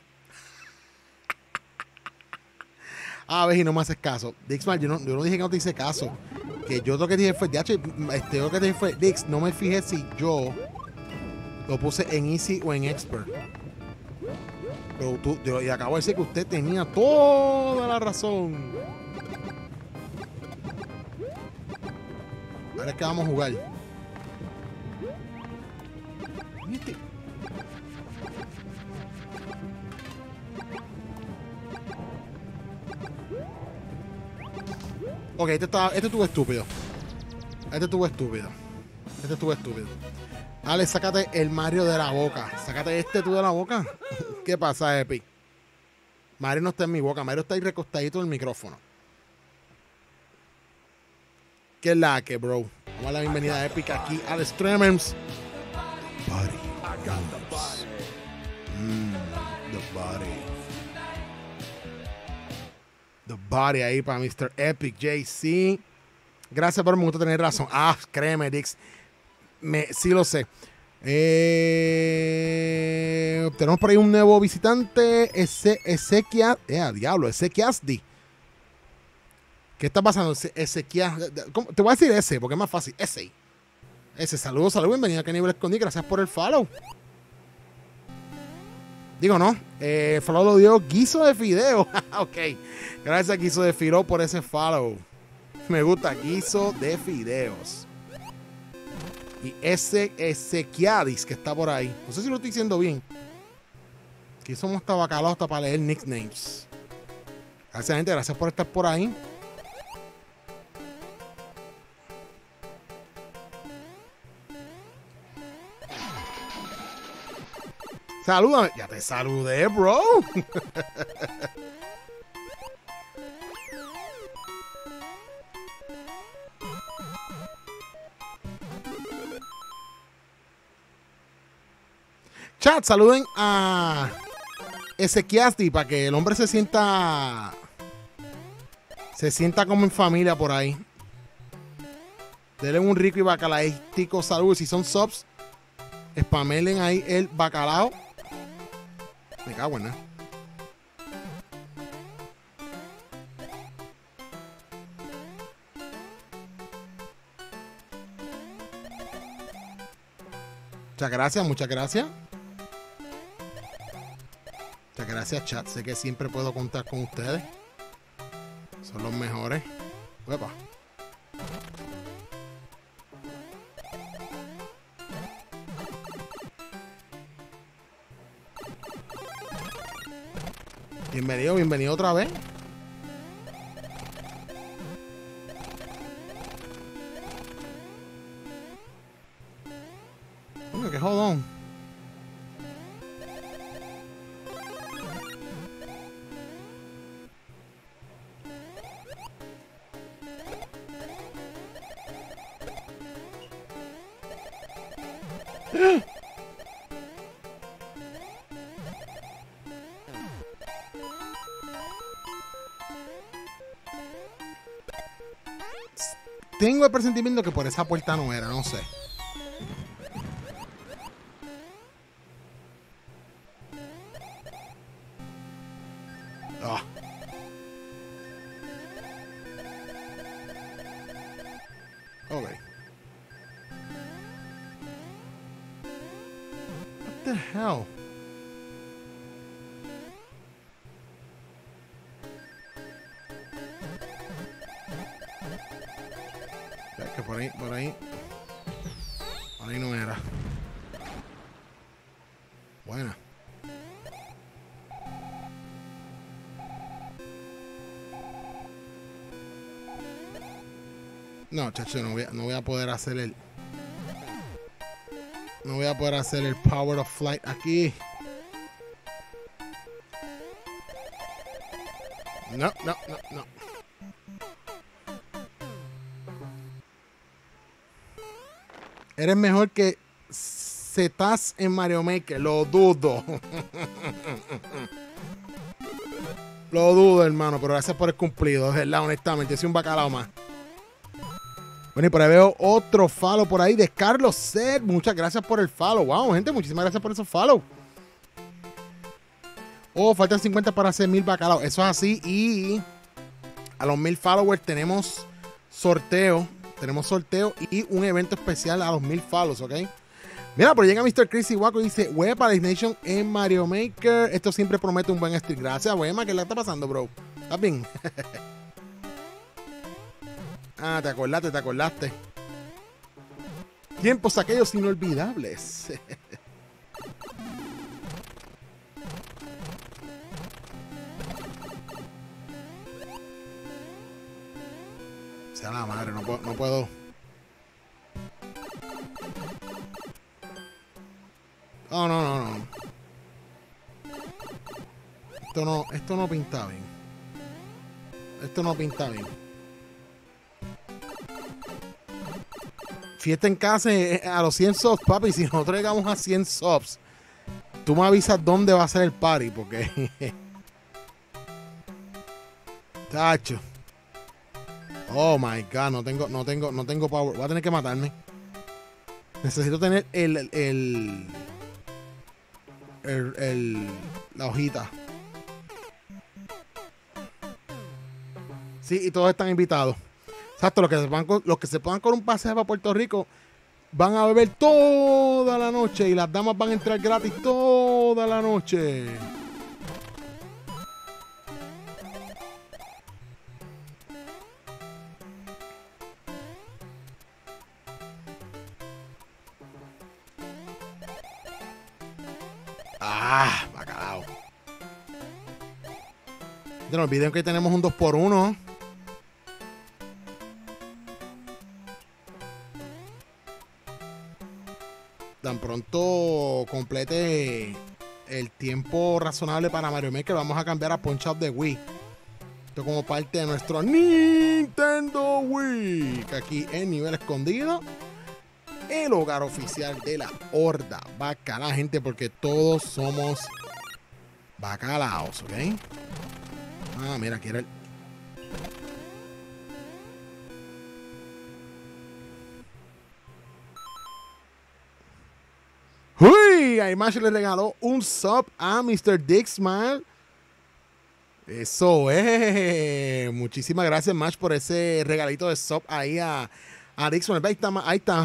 Speaker 1: A ver, y no me haces caso. Dixman, yo no dije que no te hice caso. Que yo lo que dije fue, lo que dije fue, Dix, no me fijé si yo lo puse en Easy o en Expert. Pero y acabo de decir que usted tenía toda la razón. Ahora es que vamos a jugar. Ok, este estuvo estúpido. Este estuvo estúpido. Este estuvo estúpido. Alex, sácate el Mario de la boca. Sácate este tú de la boca. ¿Qué pasa, Epic? Mario no está en mi boca. Mario está ahí recostadito en el micrófono. ¿Qué es la que, bro? Vamos a dar la bienvenida a Epic aquí al Streamers. Body. The body. The body ahí para Mr. Epic JC. Gracias, pero me gusta tener razón. Ah, créeme, Dix. Sí lo sé. Tenemos por ahí un nuevo visitante. Ezequiel. Diablo, Ezequiasdi. ¿Qué está pasando? Ezequiel. Te voy a decir ese, porque es más fácil. Ese. Saludos, bienvenido a Que Nivel Escondí. Gracias por el follow. Digo, no. El follow lo dio Guiso de Fideo. Ok. Gracias, Guiso de Fideo, por ese follow. Me gusta Guiso de Fideos. Y ese Ezequiadis que está por ahí. No sé si lo estoy diciendo bien. Aquí somos tabacalados hasta para leer nicknames. Gracias, gente. Gracias por estar por ahí. Salúdame. Ya te saludé, bro. Chat, saluden a Ezequiasti para que el hombre se sienta como en familia por ahí. Denle un rico y bacalaístico saludo. Si son subs, spamelen ahí el bacalao. Me cago en nada. Muchas gracias, muchas gracias. Muchas gracias, chat. Sé que siempre puedo contar con ustedes. Son los mejores. Uepa. Bienvenido, bienvenido otra vez. Uy, qué jodón. Tengo el presentimiento que por esa puerta no era, no sé. Ah. Ok. What the hell? Que por ahí no era. Buena. No, chacho, no voy a poder hacer el. No voy a poder hacer el Power of Flight aquí. No. Eres mejor que Zetas en Mario Maker. Lo dudo. Lo dudo, hermano. Pero gracias por el cumplido. Es verdad, honestamente. Soy un bacalao más. Bueno, y por ahí veo otro follow por ahí de Carlos Set. Muchas gracias por el follow. Wow, gente. Muchísimas gracias por esos follow. Oh, faltan 50 para hacer 1000 bacalaos. Eso es así. Y a los 1000 followers tenemos sorteo. Tenemos sorteo y un evento especial a los 1000 follows, ¿ok? Mira, pero llega Mr. Chris Waco y dice: Wema Nation en Mario Maker. Esto siempre promete un buen stream. Gracias, Wema. ¿Qué le está pasando, bro? ¿Estás bien? Ah, te acordaste. Tiempos aquellos inolvidables. Sea la madre, no puedo, no puedo. Oh, no, no, no. Esto no pinta bien. Esto no pinta bien. Fiesta en casa a los 100 subs, papi. Si nosotros llegamos a 100 subs, tú me avisas dónde va a ser el party, porque... Tacho. Oh my God, no tengo power. Voy a tener que matarme. Necesito tener la hojita. Sí, y todos están invitados. Exacto, los que se pongan con un pasaje para Puerto Rico van a beber toda la noche y las damas van a entrar gratis toda la noche. Ah, bacalao. No olviden que tenemos un 2x1. Tan pronto complete el tiempo razonable para Mario Maker, vamos a cambiar a Punch Out de Wii. Esto como parte de nuestro Nintendo Wii, que aquí en nivel escondido, el hogar oficial de la horda bacala, gente, porque todos somos bacalaos, ¿ok? Ah, mira, aquí era el... ¡Uy! A Imash le regaló un sub a Mr. Dick Smile. Eso es. Muchísimas gracias, Mash, por ese regalito de sub ahí a Dick Smile. Ahí está,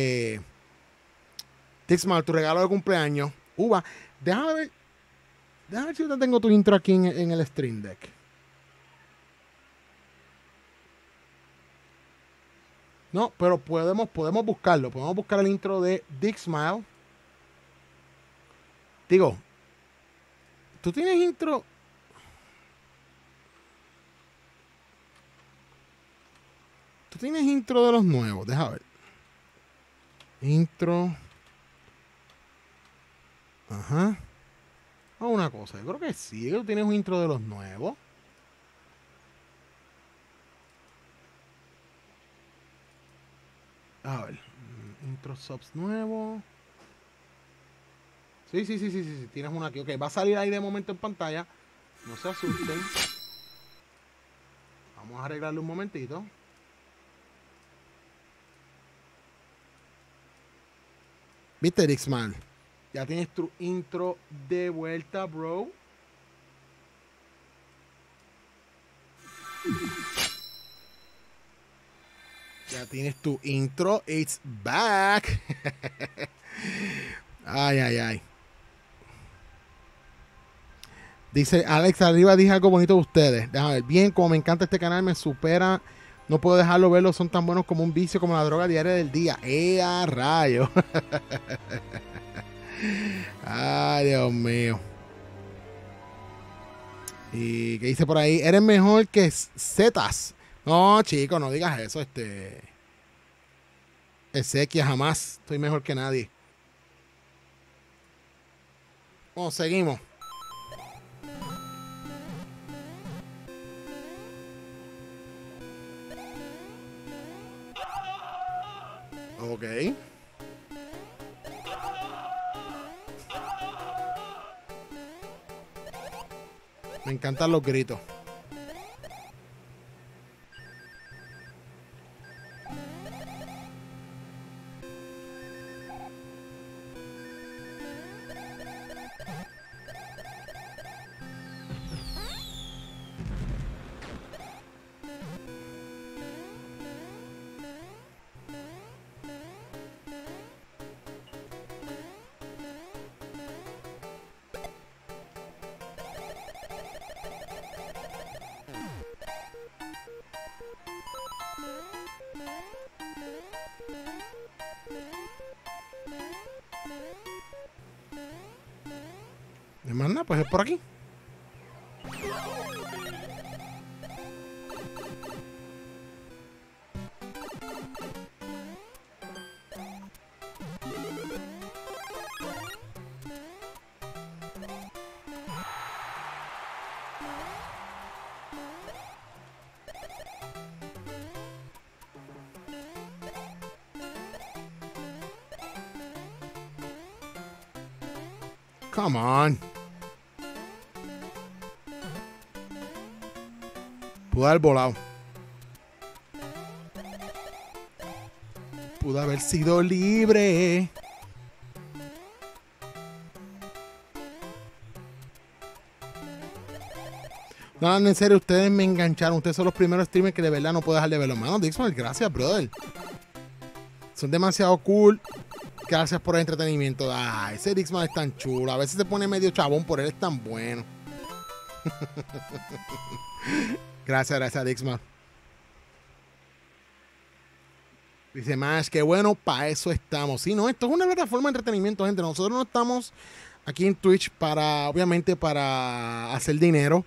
Speaker 1: Dick Smile, tu regalo de cumpleaños. Uva, déjame ver si yo tengo tu intro aquí en el Stream Deck. No, pero podemos buscarlo. Podemos buscar el intro de Dick Smile. Digo, ¿tú tienes intro? ¿Tú tienes intro de los nuevos? Deja ver. Intro. Ajá. Ah, una cosa. Yo creo que sí. ¿Tú tienes un intro de los nuevos? A ver. Intro subs nuevo. Sí. Tienes uno aquí. Ok, va a salir ahí de momento en pantalla. No se asusten. Vamos a arreglarlo un momentito. ¿Viste, Dixman? Ya tienes tu intro de vuelta, bro. Ya tienes tu intro. It's back. Ay. Dice Alex arriba, dije algo bonito de ustedes. Déjame ver. Bien, como me encanta este canal, me supera. No puedo dejarlo verlo. Son tan buenos como un vicio, como la droga diaria del día. ¡A rayo! Ay, Dios mío. ¿Y qué dice por ahí? Eres mejor que Zetas. No, chico, no digas eso. Ezequiel, jamás. Estoy mejor que nadie. Bueno, seguimos. Ok. Me encantan los gritos. ¿De más nada? Pues es por aquí. Come on. Pudo haber volado. Pudo haber sido libre. No, en serio, ustedes me engancharon. Ustedes son los primeros streamers que de verdad no puedo dejar de verlo. Mano, Dixon, gracias, brother. Son demasiado cool. Gracias por el entretenimiento. Ah, ese Dixman es tan chulo. A veces se pone medio chabón, por él es tan bueno. Gracias, Dixman. Dice más que bueno, para eso estamos. Sí, no, esto es una plataforma de entretenimiento, gente. Nosotros no estamos aquí en Twitch para, obviamente, para hacer dinero.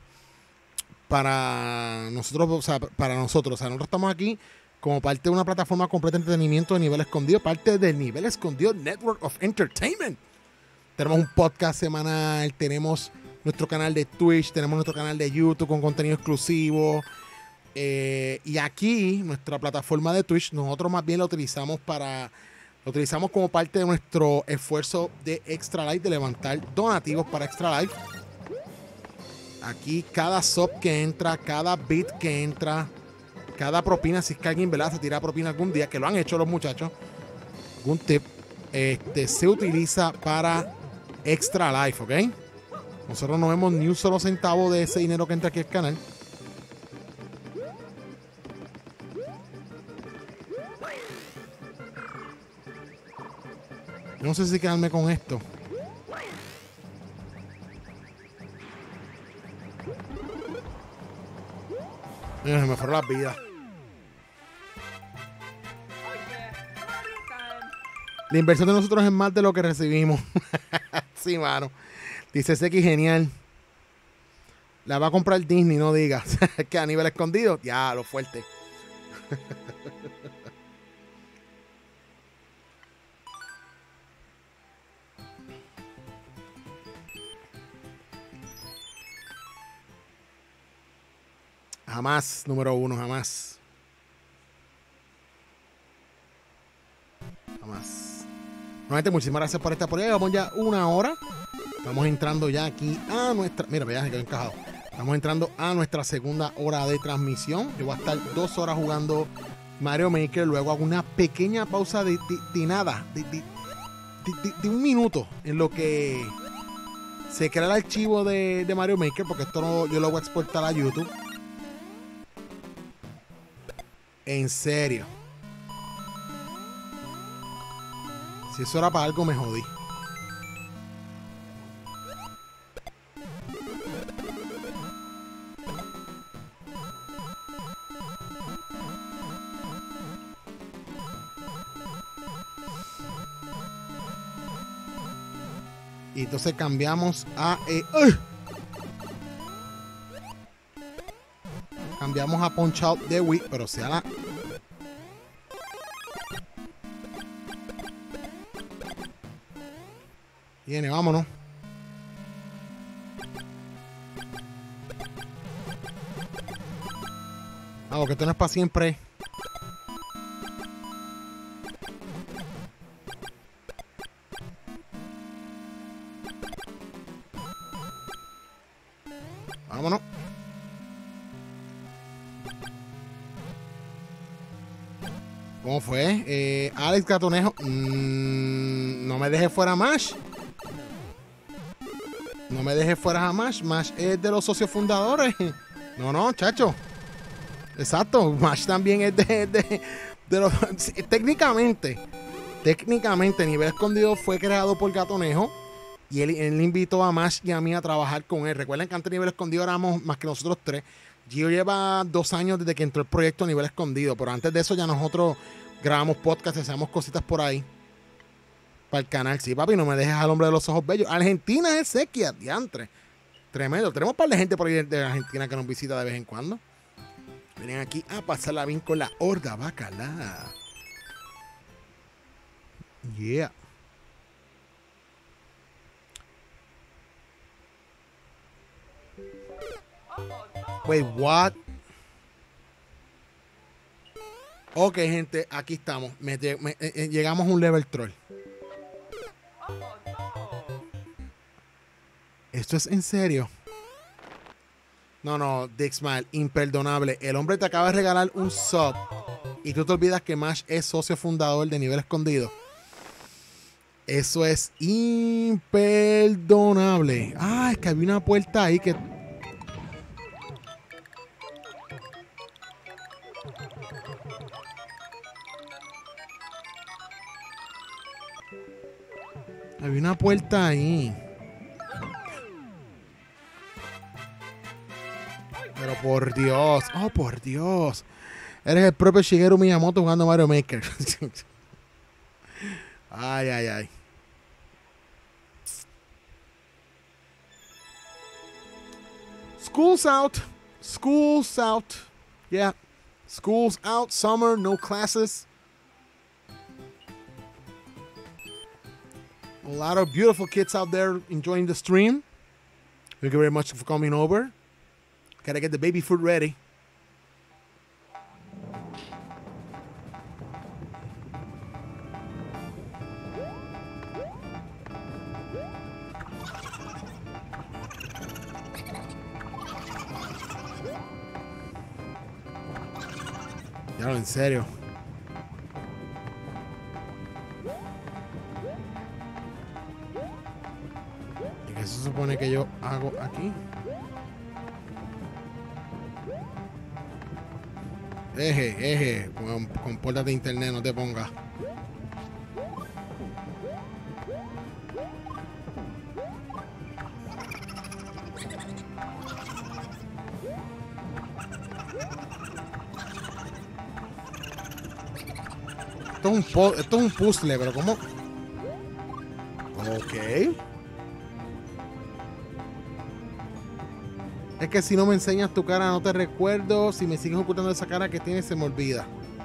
Speaker 1: Para nosotros, o sea, nosotros estamos aquí como parte de una plataforma completa de entretenimiento de nivel escondido, parte del nivel escondido Network of Entertainment. Tenemos un podcast semanal, tenemos nuestro canal de Twitch, tenemos nuestro canal de YouTube con contenido exclusivo. Y aquí, nuestra plataforma de Twitch, nosotros más bien la utilizamos como parte de nuestro esfuerzo de Extra Life, de levantar donativos para Extra Life. Aquí cada sub que entra, cada bit que entra, cada propina, si es que alguien, ¿verdad?, se tira propina algún día, que lo han hecho los muchachos, algún tip, se utiliza para Extra Life, ¿ok? Nosotros no vemos ni un solo centavo de ese dinero que entra aquí al canal. Yo no sé si quedarme con esto. Mira, se me fueron las vidas. La inversión de nosotros es más de lo que recibimos. Sí, mano. Dice Seki, genial. La va a comprar Disney, no digas. Que a nivel escondido, ya, lo fuerte. Jamás, número uno, jamás. Jamás. Nuevamente, muchísimas gracias por esta apoyo. Vamos ya una hora. Estamos entrando ya aquí a nuestra... Mira, ya se quedó encajado. Estamos entrando a nuestra segunda hora de transmisión. Yo voy a estar 2 horas jugando Mario Maker. Luego hago una pequeña pausa de nada. De 1 minuto. En lo que se crea el archivo de Mario Maker. Porque esto yo lo voy a exportar a YouTube. En serio. Si eso era para algo, me jodí. Y entonces cambiamos a... cambiamos a Punch Out de Wii, pero sea la... Viene, vámonos. Vamos, que esto no es para siempre. Vámonos. ¿Cómo fue? Alex Gatonejo. No me dejes fuera Mash. No me dejes fuera a Mash. Mash es de los socios fundadores. No, chacho. Exacto. Mash también es de los... Técnicamente, Nivel Escondido fue creado por Gatonejo. Y él invitó a Mash y a mí a trabajar con él. Recuerden que antes de Nivel Escondido éramos más que nosotros 3. Gio lleva 2 años desde que entró el proyecto a Nivel Escondido. Pero antes de eso ya nosotros grabamos podcasts, hacíamos cositas por ahí. Para el canal. Sí, papi, no me dejes al hombre de los ojos bellos. Argentina es sequía, diantre. Tremendo. Tenemos un par de gente por ahí de Argentina que nos visita de vez en cuando. Vienen aquí a pasarla bien con la horda bacalá. Yeah. Wait, what? Ok, gente, aquí estamos. Llegamos a un level troll. ¿Esto es en serio? No, Dick Smile, imperdonable. El hombre te acaba de regalar un sub y tú te olvidas que Mash es socio fundador de Nivel Escondido. Eso es imperdonable. Ah, es que había una puerta ahí que... Había una puerta ahí. Pero por Dios. Oh, por Dios. Eres el propio Shigeru Miyamoto jugando Mario Maker. Ay. School's out. School's out. Yeah. School's out. Summer. No classes. A lot of beautiful kids out there enjoying the stream. Thank you very much for coming over. Gotta get the baby food ready. Ya, en serio. ¿Y qué se supone que yo hago aquí? Eje, con puertas de internet, no te pongas. Esto es un puzzle, pero ¿cómo? Ok. Es que si no me enseñas tu cara no te recuerdo. Si me sigues ocultando esa cara que tienes se me olvida.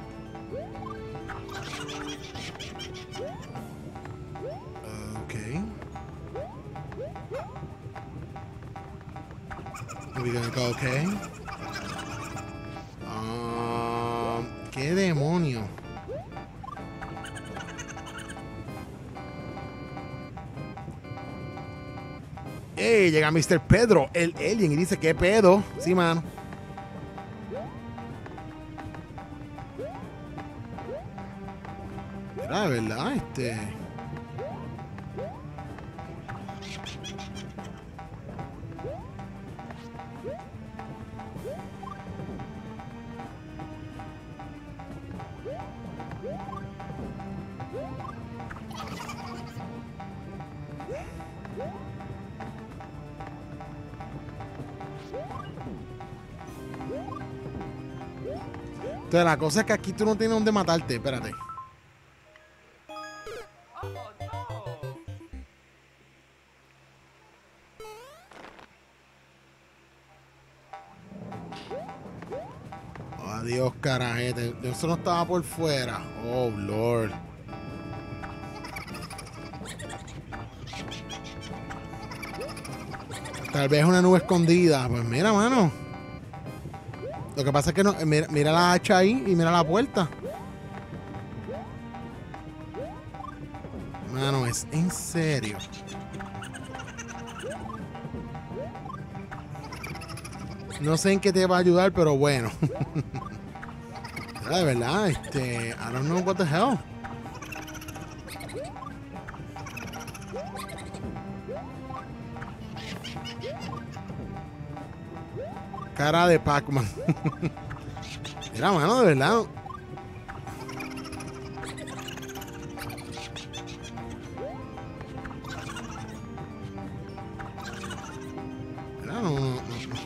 Speaker 1: Ok. Are we gonna go okay? ¿Qué demonio? ¡Ey! Llega Mr. Pedro, el alien, y dice: ¿qué pedo? Sí, mano. Mira, de verdad, Entonces, la cosa es que aquí tú no tienes dónde matarte. Espérate. Adiós, carajete. Eso no estaba por fuera. Oh, Lord. Tal vez una nube escondida. Pues mira, mano. Lo que pasa es que no. Mira la hacha ahí y mira la puerta. Mano, es en serio. No sé en qué te va a ayudar, pero bueno. De verdad, I don't know what the hell. Cara de Pac-Man. Mira, mano, de verdad. Mira, no.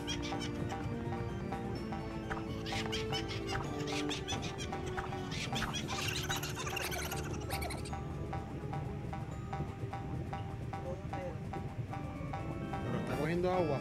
Speaker 1: Pero está cogiendo agua.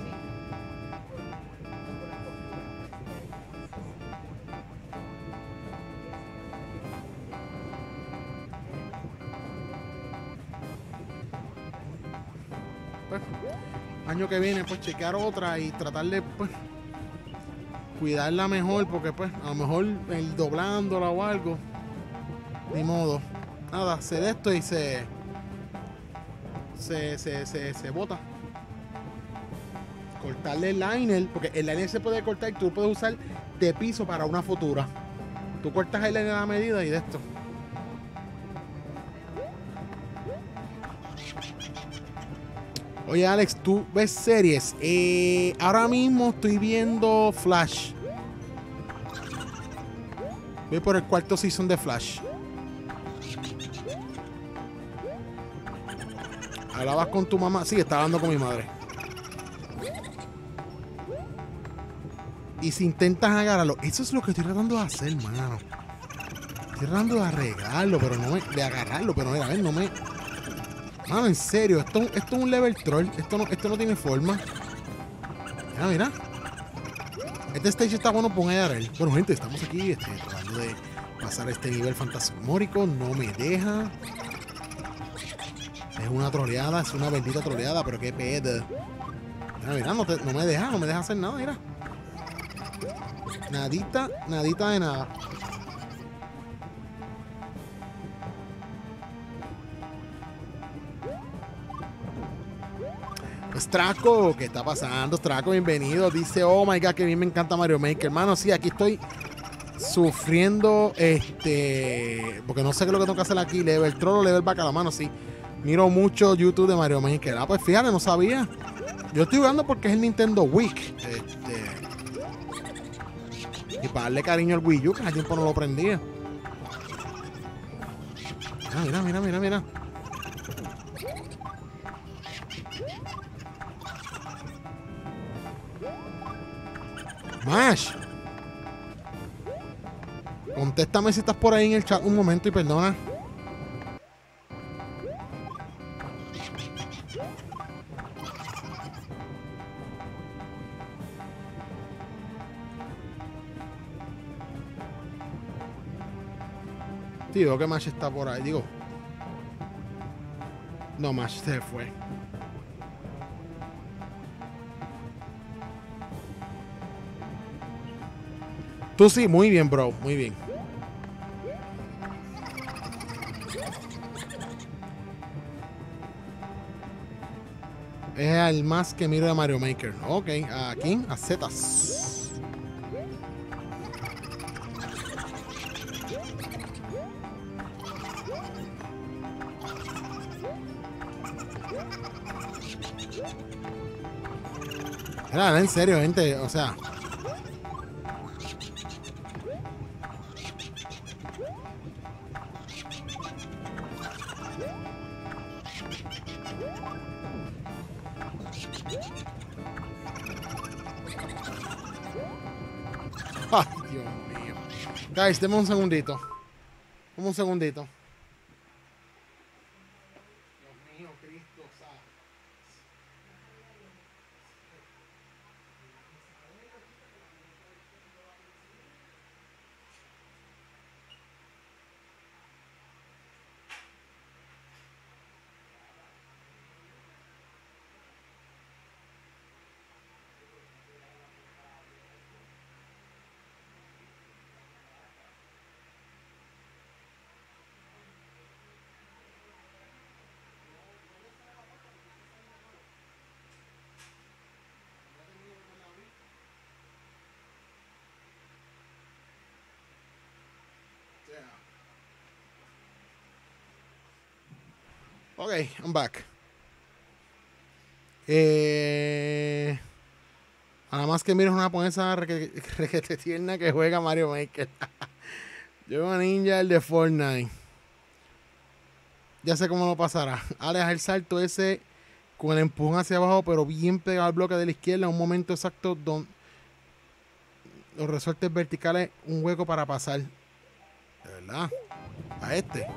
Speaker 1: Pues, año que viene, pues chequear otra y tratar de, pues, cuidarla mejor, porque pues a lo mejor el doblándola o algo, ni modo. Nada, hacer esto y se bota. Cortarle el liner, porque el liner se puede cortar y tú lo puedes usar de piso para una futura. Tú cortas el liner a la medida y de esto. Oye, Alex, ¿tú ves series? Ahora mismo estoy viendo Flash. Voy por el cuarto season de Flash. ¿Hablabas con tu mamá? Sí, estaba hablando con mi madre. Y si intentas agarrarlo, eso es lo que estoy tratando de hacer, mano. Estoy tratando de arreglarlo, pero no me... de agarrarlo, pero mira, a ver, no me... Mano, en serio, esto es un level troll. Esto no tiene forma. Mira, mira. Este stage está bueno, pon a él. Bueno, gente, estamos aquí tratando de pasar este nivel fantasmórico. No me deja. Es una troleada, es una bendita troleada, pero qué pedo. Mira, no me deja hacer nada, mira. Nadita de nada. Straco, ¿qué está pasando? Straco, bienvenido. Dice, oh my god, que bien me encanta Mario Maker. Hermano, sí, aquí estoy sufriendo, porque no sé qué es lo que tengo que hacer aquí. Level troll o level bacala, mano, sí. Miro mucho YouTube de Mario Maker. Ah, pues fíjate, no sabía. Yo estoy jugando porque es el Nintendo Week. Y para darle cariño al Wii U, que hace tiempo no lo prendía. Mira. Mash. Contéstame si estás por ahí en el chat un momento y perdona. Tío, que Mash está por ahí. Digo. No, Mash se fue. Tú sí, muy bien, bro. Muy bien. Es el más que miro de Mario Maker. Ok, aquí, a Zetas. Era, en serio, gente, o sea. Ay, Dios mío. Guys, deme un segundito. Dame un segundito. Dios mío, Cristo, ¿sabes? Ok, I'm back. Nada más que mires una japonesa requete tierna que juega Mario Maker. Yo a Ninja, el de Fortnite. Ya sé cómo lo pasará. Aleja el salto ese con el empujón hacia abajo, pero bien pegado al bloque de la izquierda en un momento exacto donde los resortes verticales, un hueco para pasar. De verdad. A este.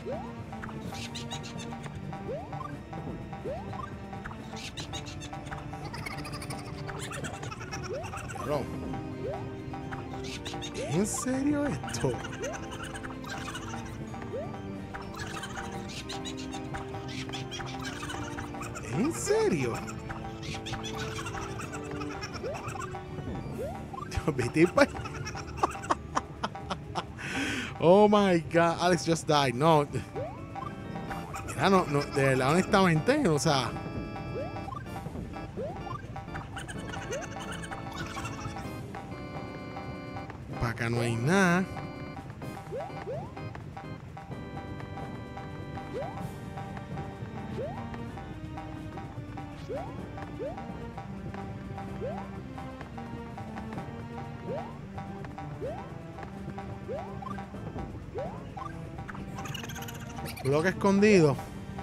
Speaker 1: Bro. ¿Es en serio esto? ¿Es en serio? Vete pa- Oh my god, Alex just died. No. Mira, no, de verdad, honestamente, o sea. Para acá no hay nada. Bloque escondido.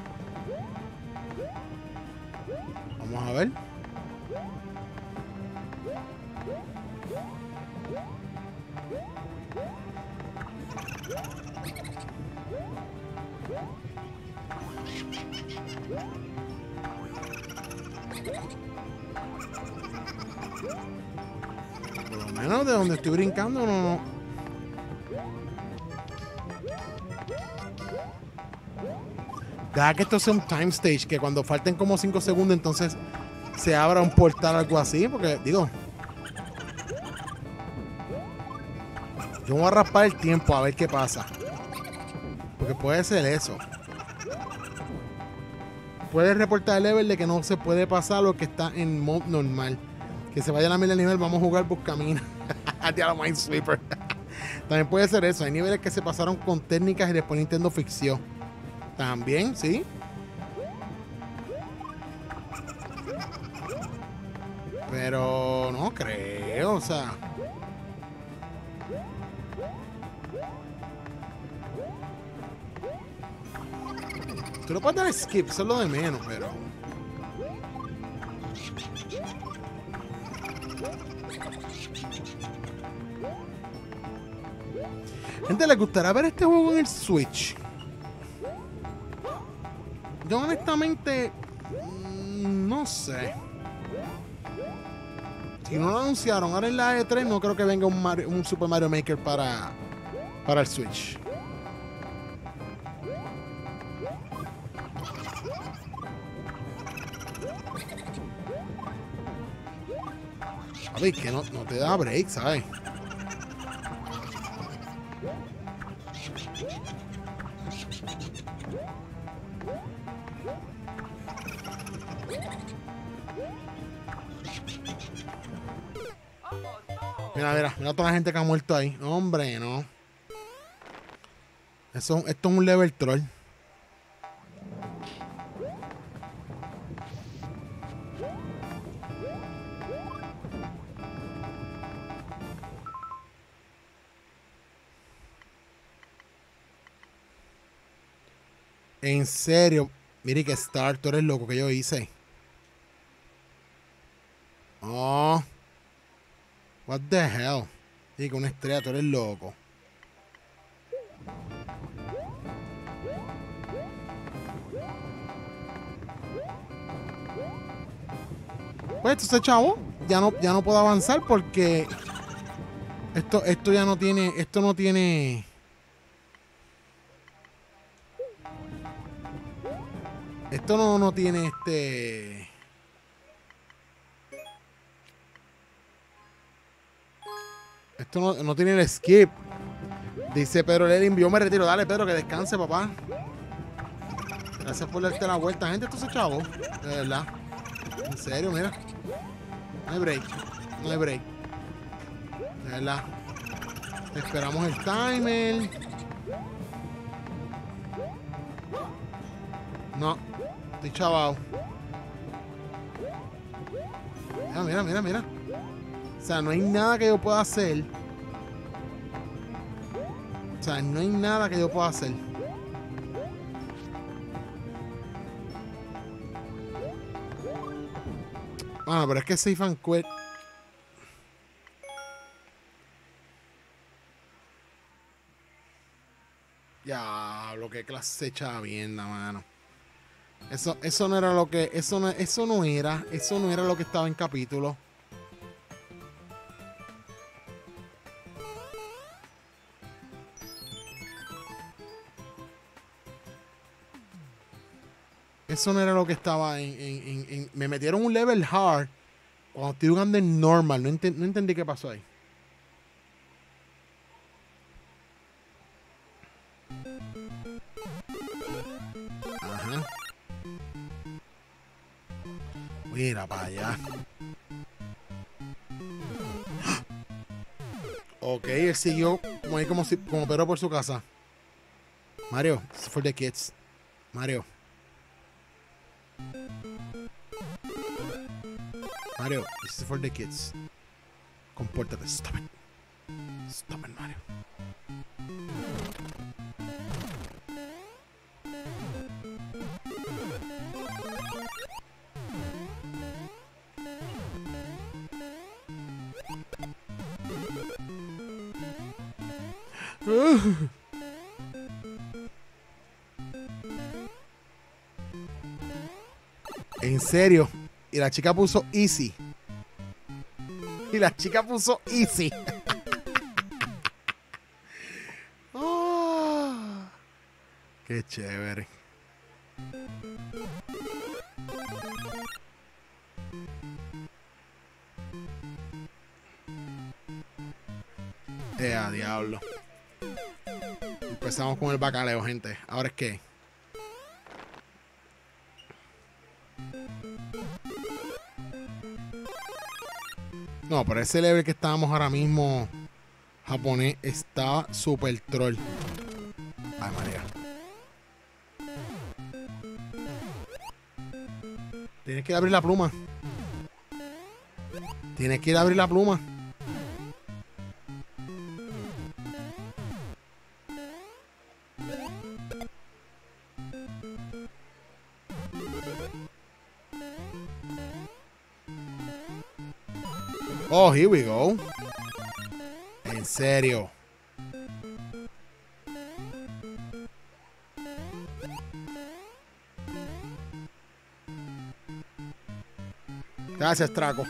Speaker 1: Vamos a ver. Por lo menos de donde estoy brincando no. Deja que esto sea un time stage, que cuando falten como 5 segundos entonces se abra un portal o algo así, porque digo, yo me voy a raspar el tiempo a ver qué pasa, porque puede ser eso. Puede reportar el level de que no se puede pasar lo que está en mod normal, que se vaya a la mierda del nivel. Vamos a jugar Buscamina. Diablo, Minesweeper. También puede ser eso. Hay niveles que se pasaron con técnicas y después Nintendo fixió. También, sí. Pero no creo, o sea. Tú no puedes dar skip, eso es lo de menos, pero. Gente, ¿les gustará ver este juego en el Switch? Yo honestamente no sé. Si no lo anunciaron ahora en la E3, no creo que venga un Super Mario Maker para el Switch. A ver, que no te da break, ¿sabes? Mira toda la gente que ha muerto ahí. Hombre, no. Esto es un level troll. En serio. Mire que Star, tú eres loco que yo hice. Oh. What the hell. Y con una estrella, tú eres loco. Pues entonces, chavo, ya no puedo avanzar porque esto ya no tiene, esto no tiene. Esto no tiene Esto no tiene el skip. Dice Pedro Lelin, yo me retiro. Dale, Pedro, que descanse, papá. Gracias por darte la vuelta, gente. Entonces, chavo, de verdad. En serio, mira. No hay break. No hay break. De verdad. Esperamos el timer. No. Estoy chavado. Mira. O sea, no hay nada que yo pueda hacer. O sea, no hay nada que yo pueda hacer. Ah, pero es que Safe and Quit. Ya, lo qué clase de chavienda, mano. Eso no era lo que. Eso no era lo que estaba en capítulo. Eso no era lo que estaba me metieron un level hard cuando estoy jugando en normal. No entendí qué pasó ahí. Ajá. Mira para allá. Ok, él siguió como ahí como perro por su casa. Mario, it's for the kids. Mario, this is for the kids. Compórtate, stop it. Stop it, Mario. En serio. Y la chica puso easy. Oh, qué chévere. A diablo. Empezamos con el bacaleo, gente. Ahora es que. No, pero ese level que estábamos ahora mismo japonés está super troll. Ay, María. Tienes que abrir la pluma. Tienes que ir a abrir la pluma. Oh, here we go. En serio. Gracias, Traco.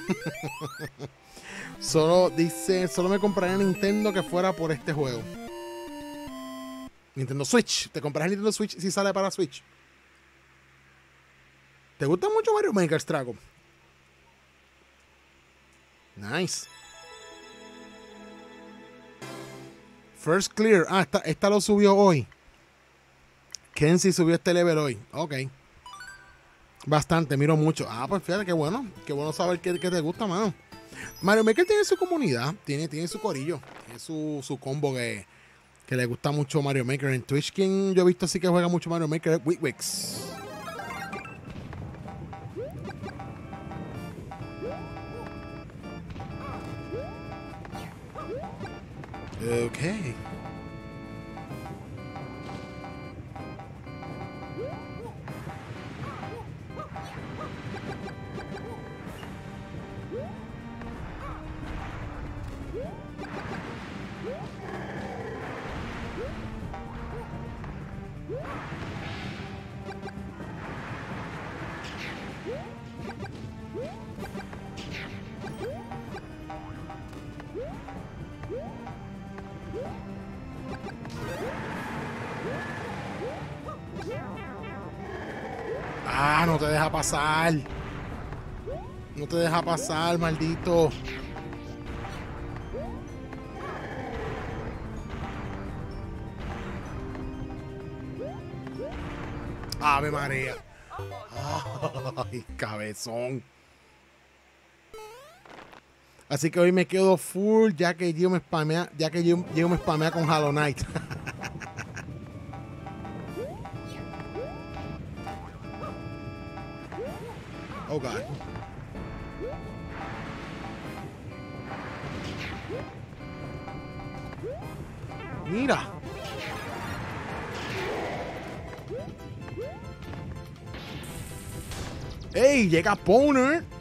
Speaker 1: Solo me compraría Nintendo que fuera por este juego. Nintendo Switch. ¿Te compras el Nintendo Switch si sale para Switch? ¿Te gusta mucho Mario Maker, Traco? Nice. First clear. Ah, esta lo subió hoy. Kenzie subió este level hoy. Ok. Bastante, miro mucho. Ah, pues fíjate, qué bueno. Qué bueno saber que te gusta, mano. Mario Maker tiene su comunidad. Tiene su corillo. Tiene su combo que le gusta mucho Mario Maker. En Twitch, quien yo he visto así que juega mucho Mario Maker es Wickwix. Okay. Ah, no te deja pasar. No te deja pasar, maldito. Ave María. Ay, cabezón. Así que hoy me quedo full ya que Gio me spamea, con Hollow Knight. Oh God. Mira. ¡Ey! Llega Poner.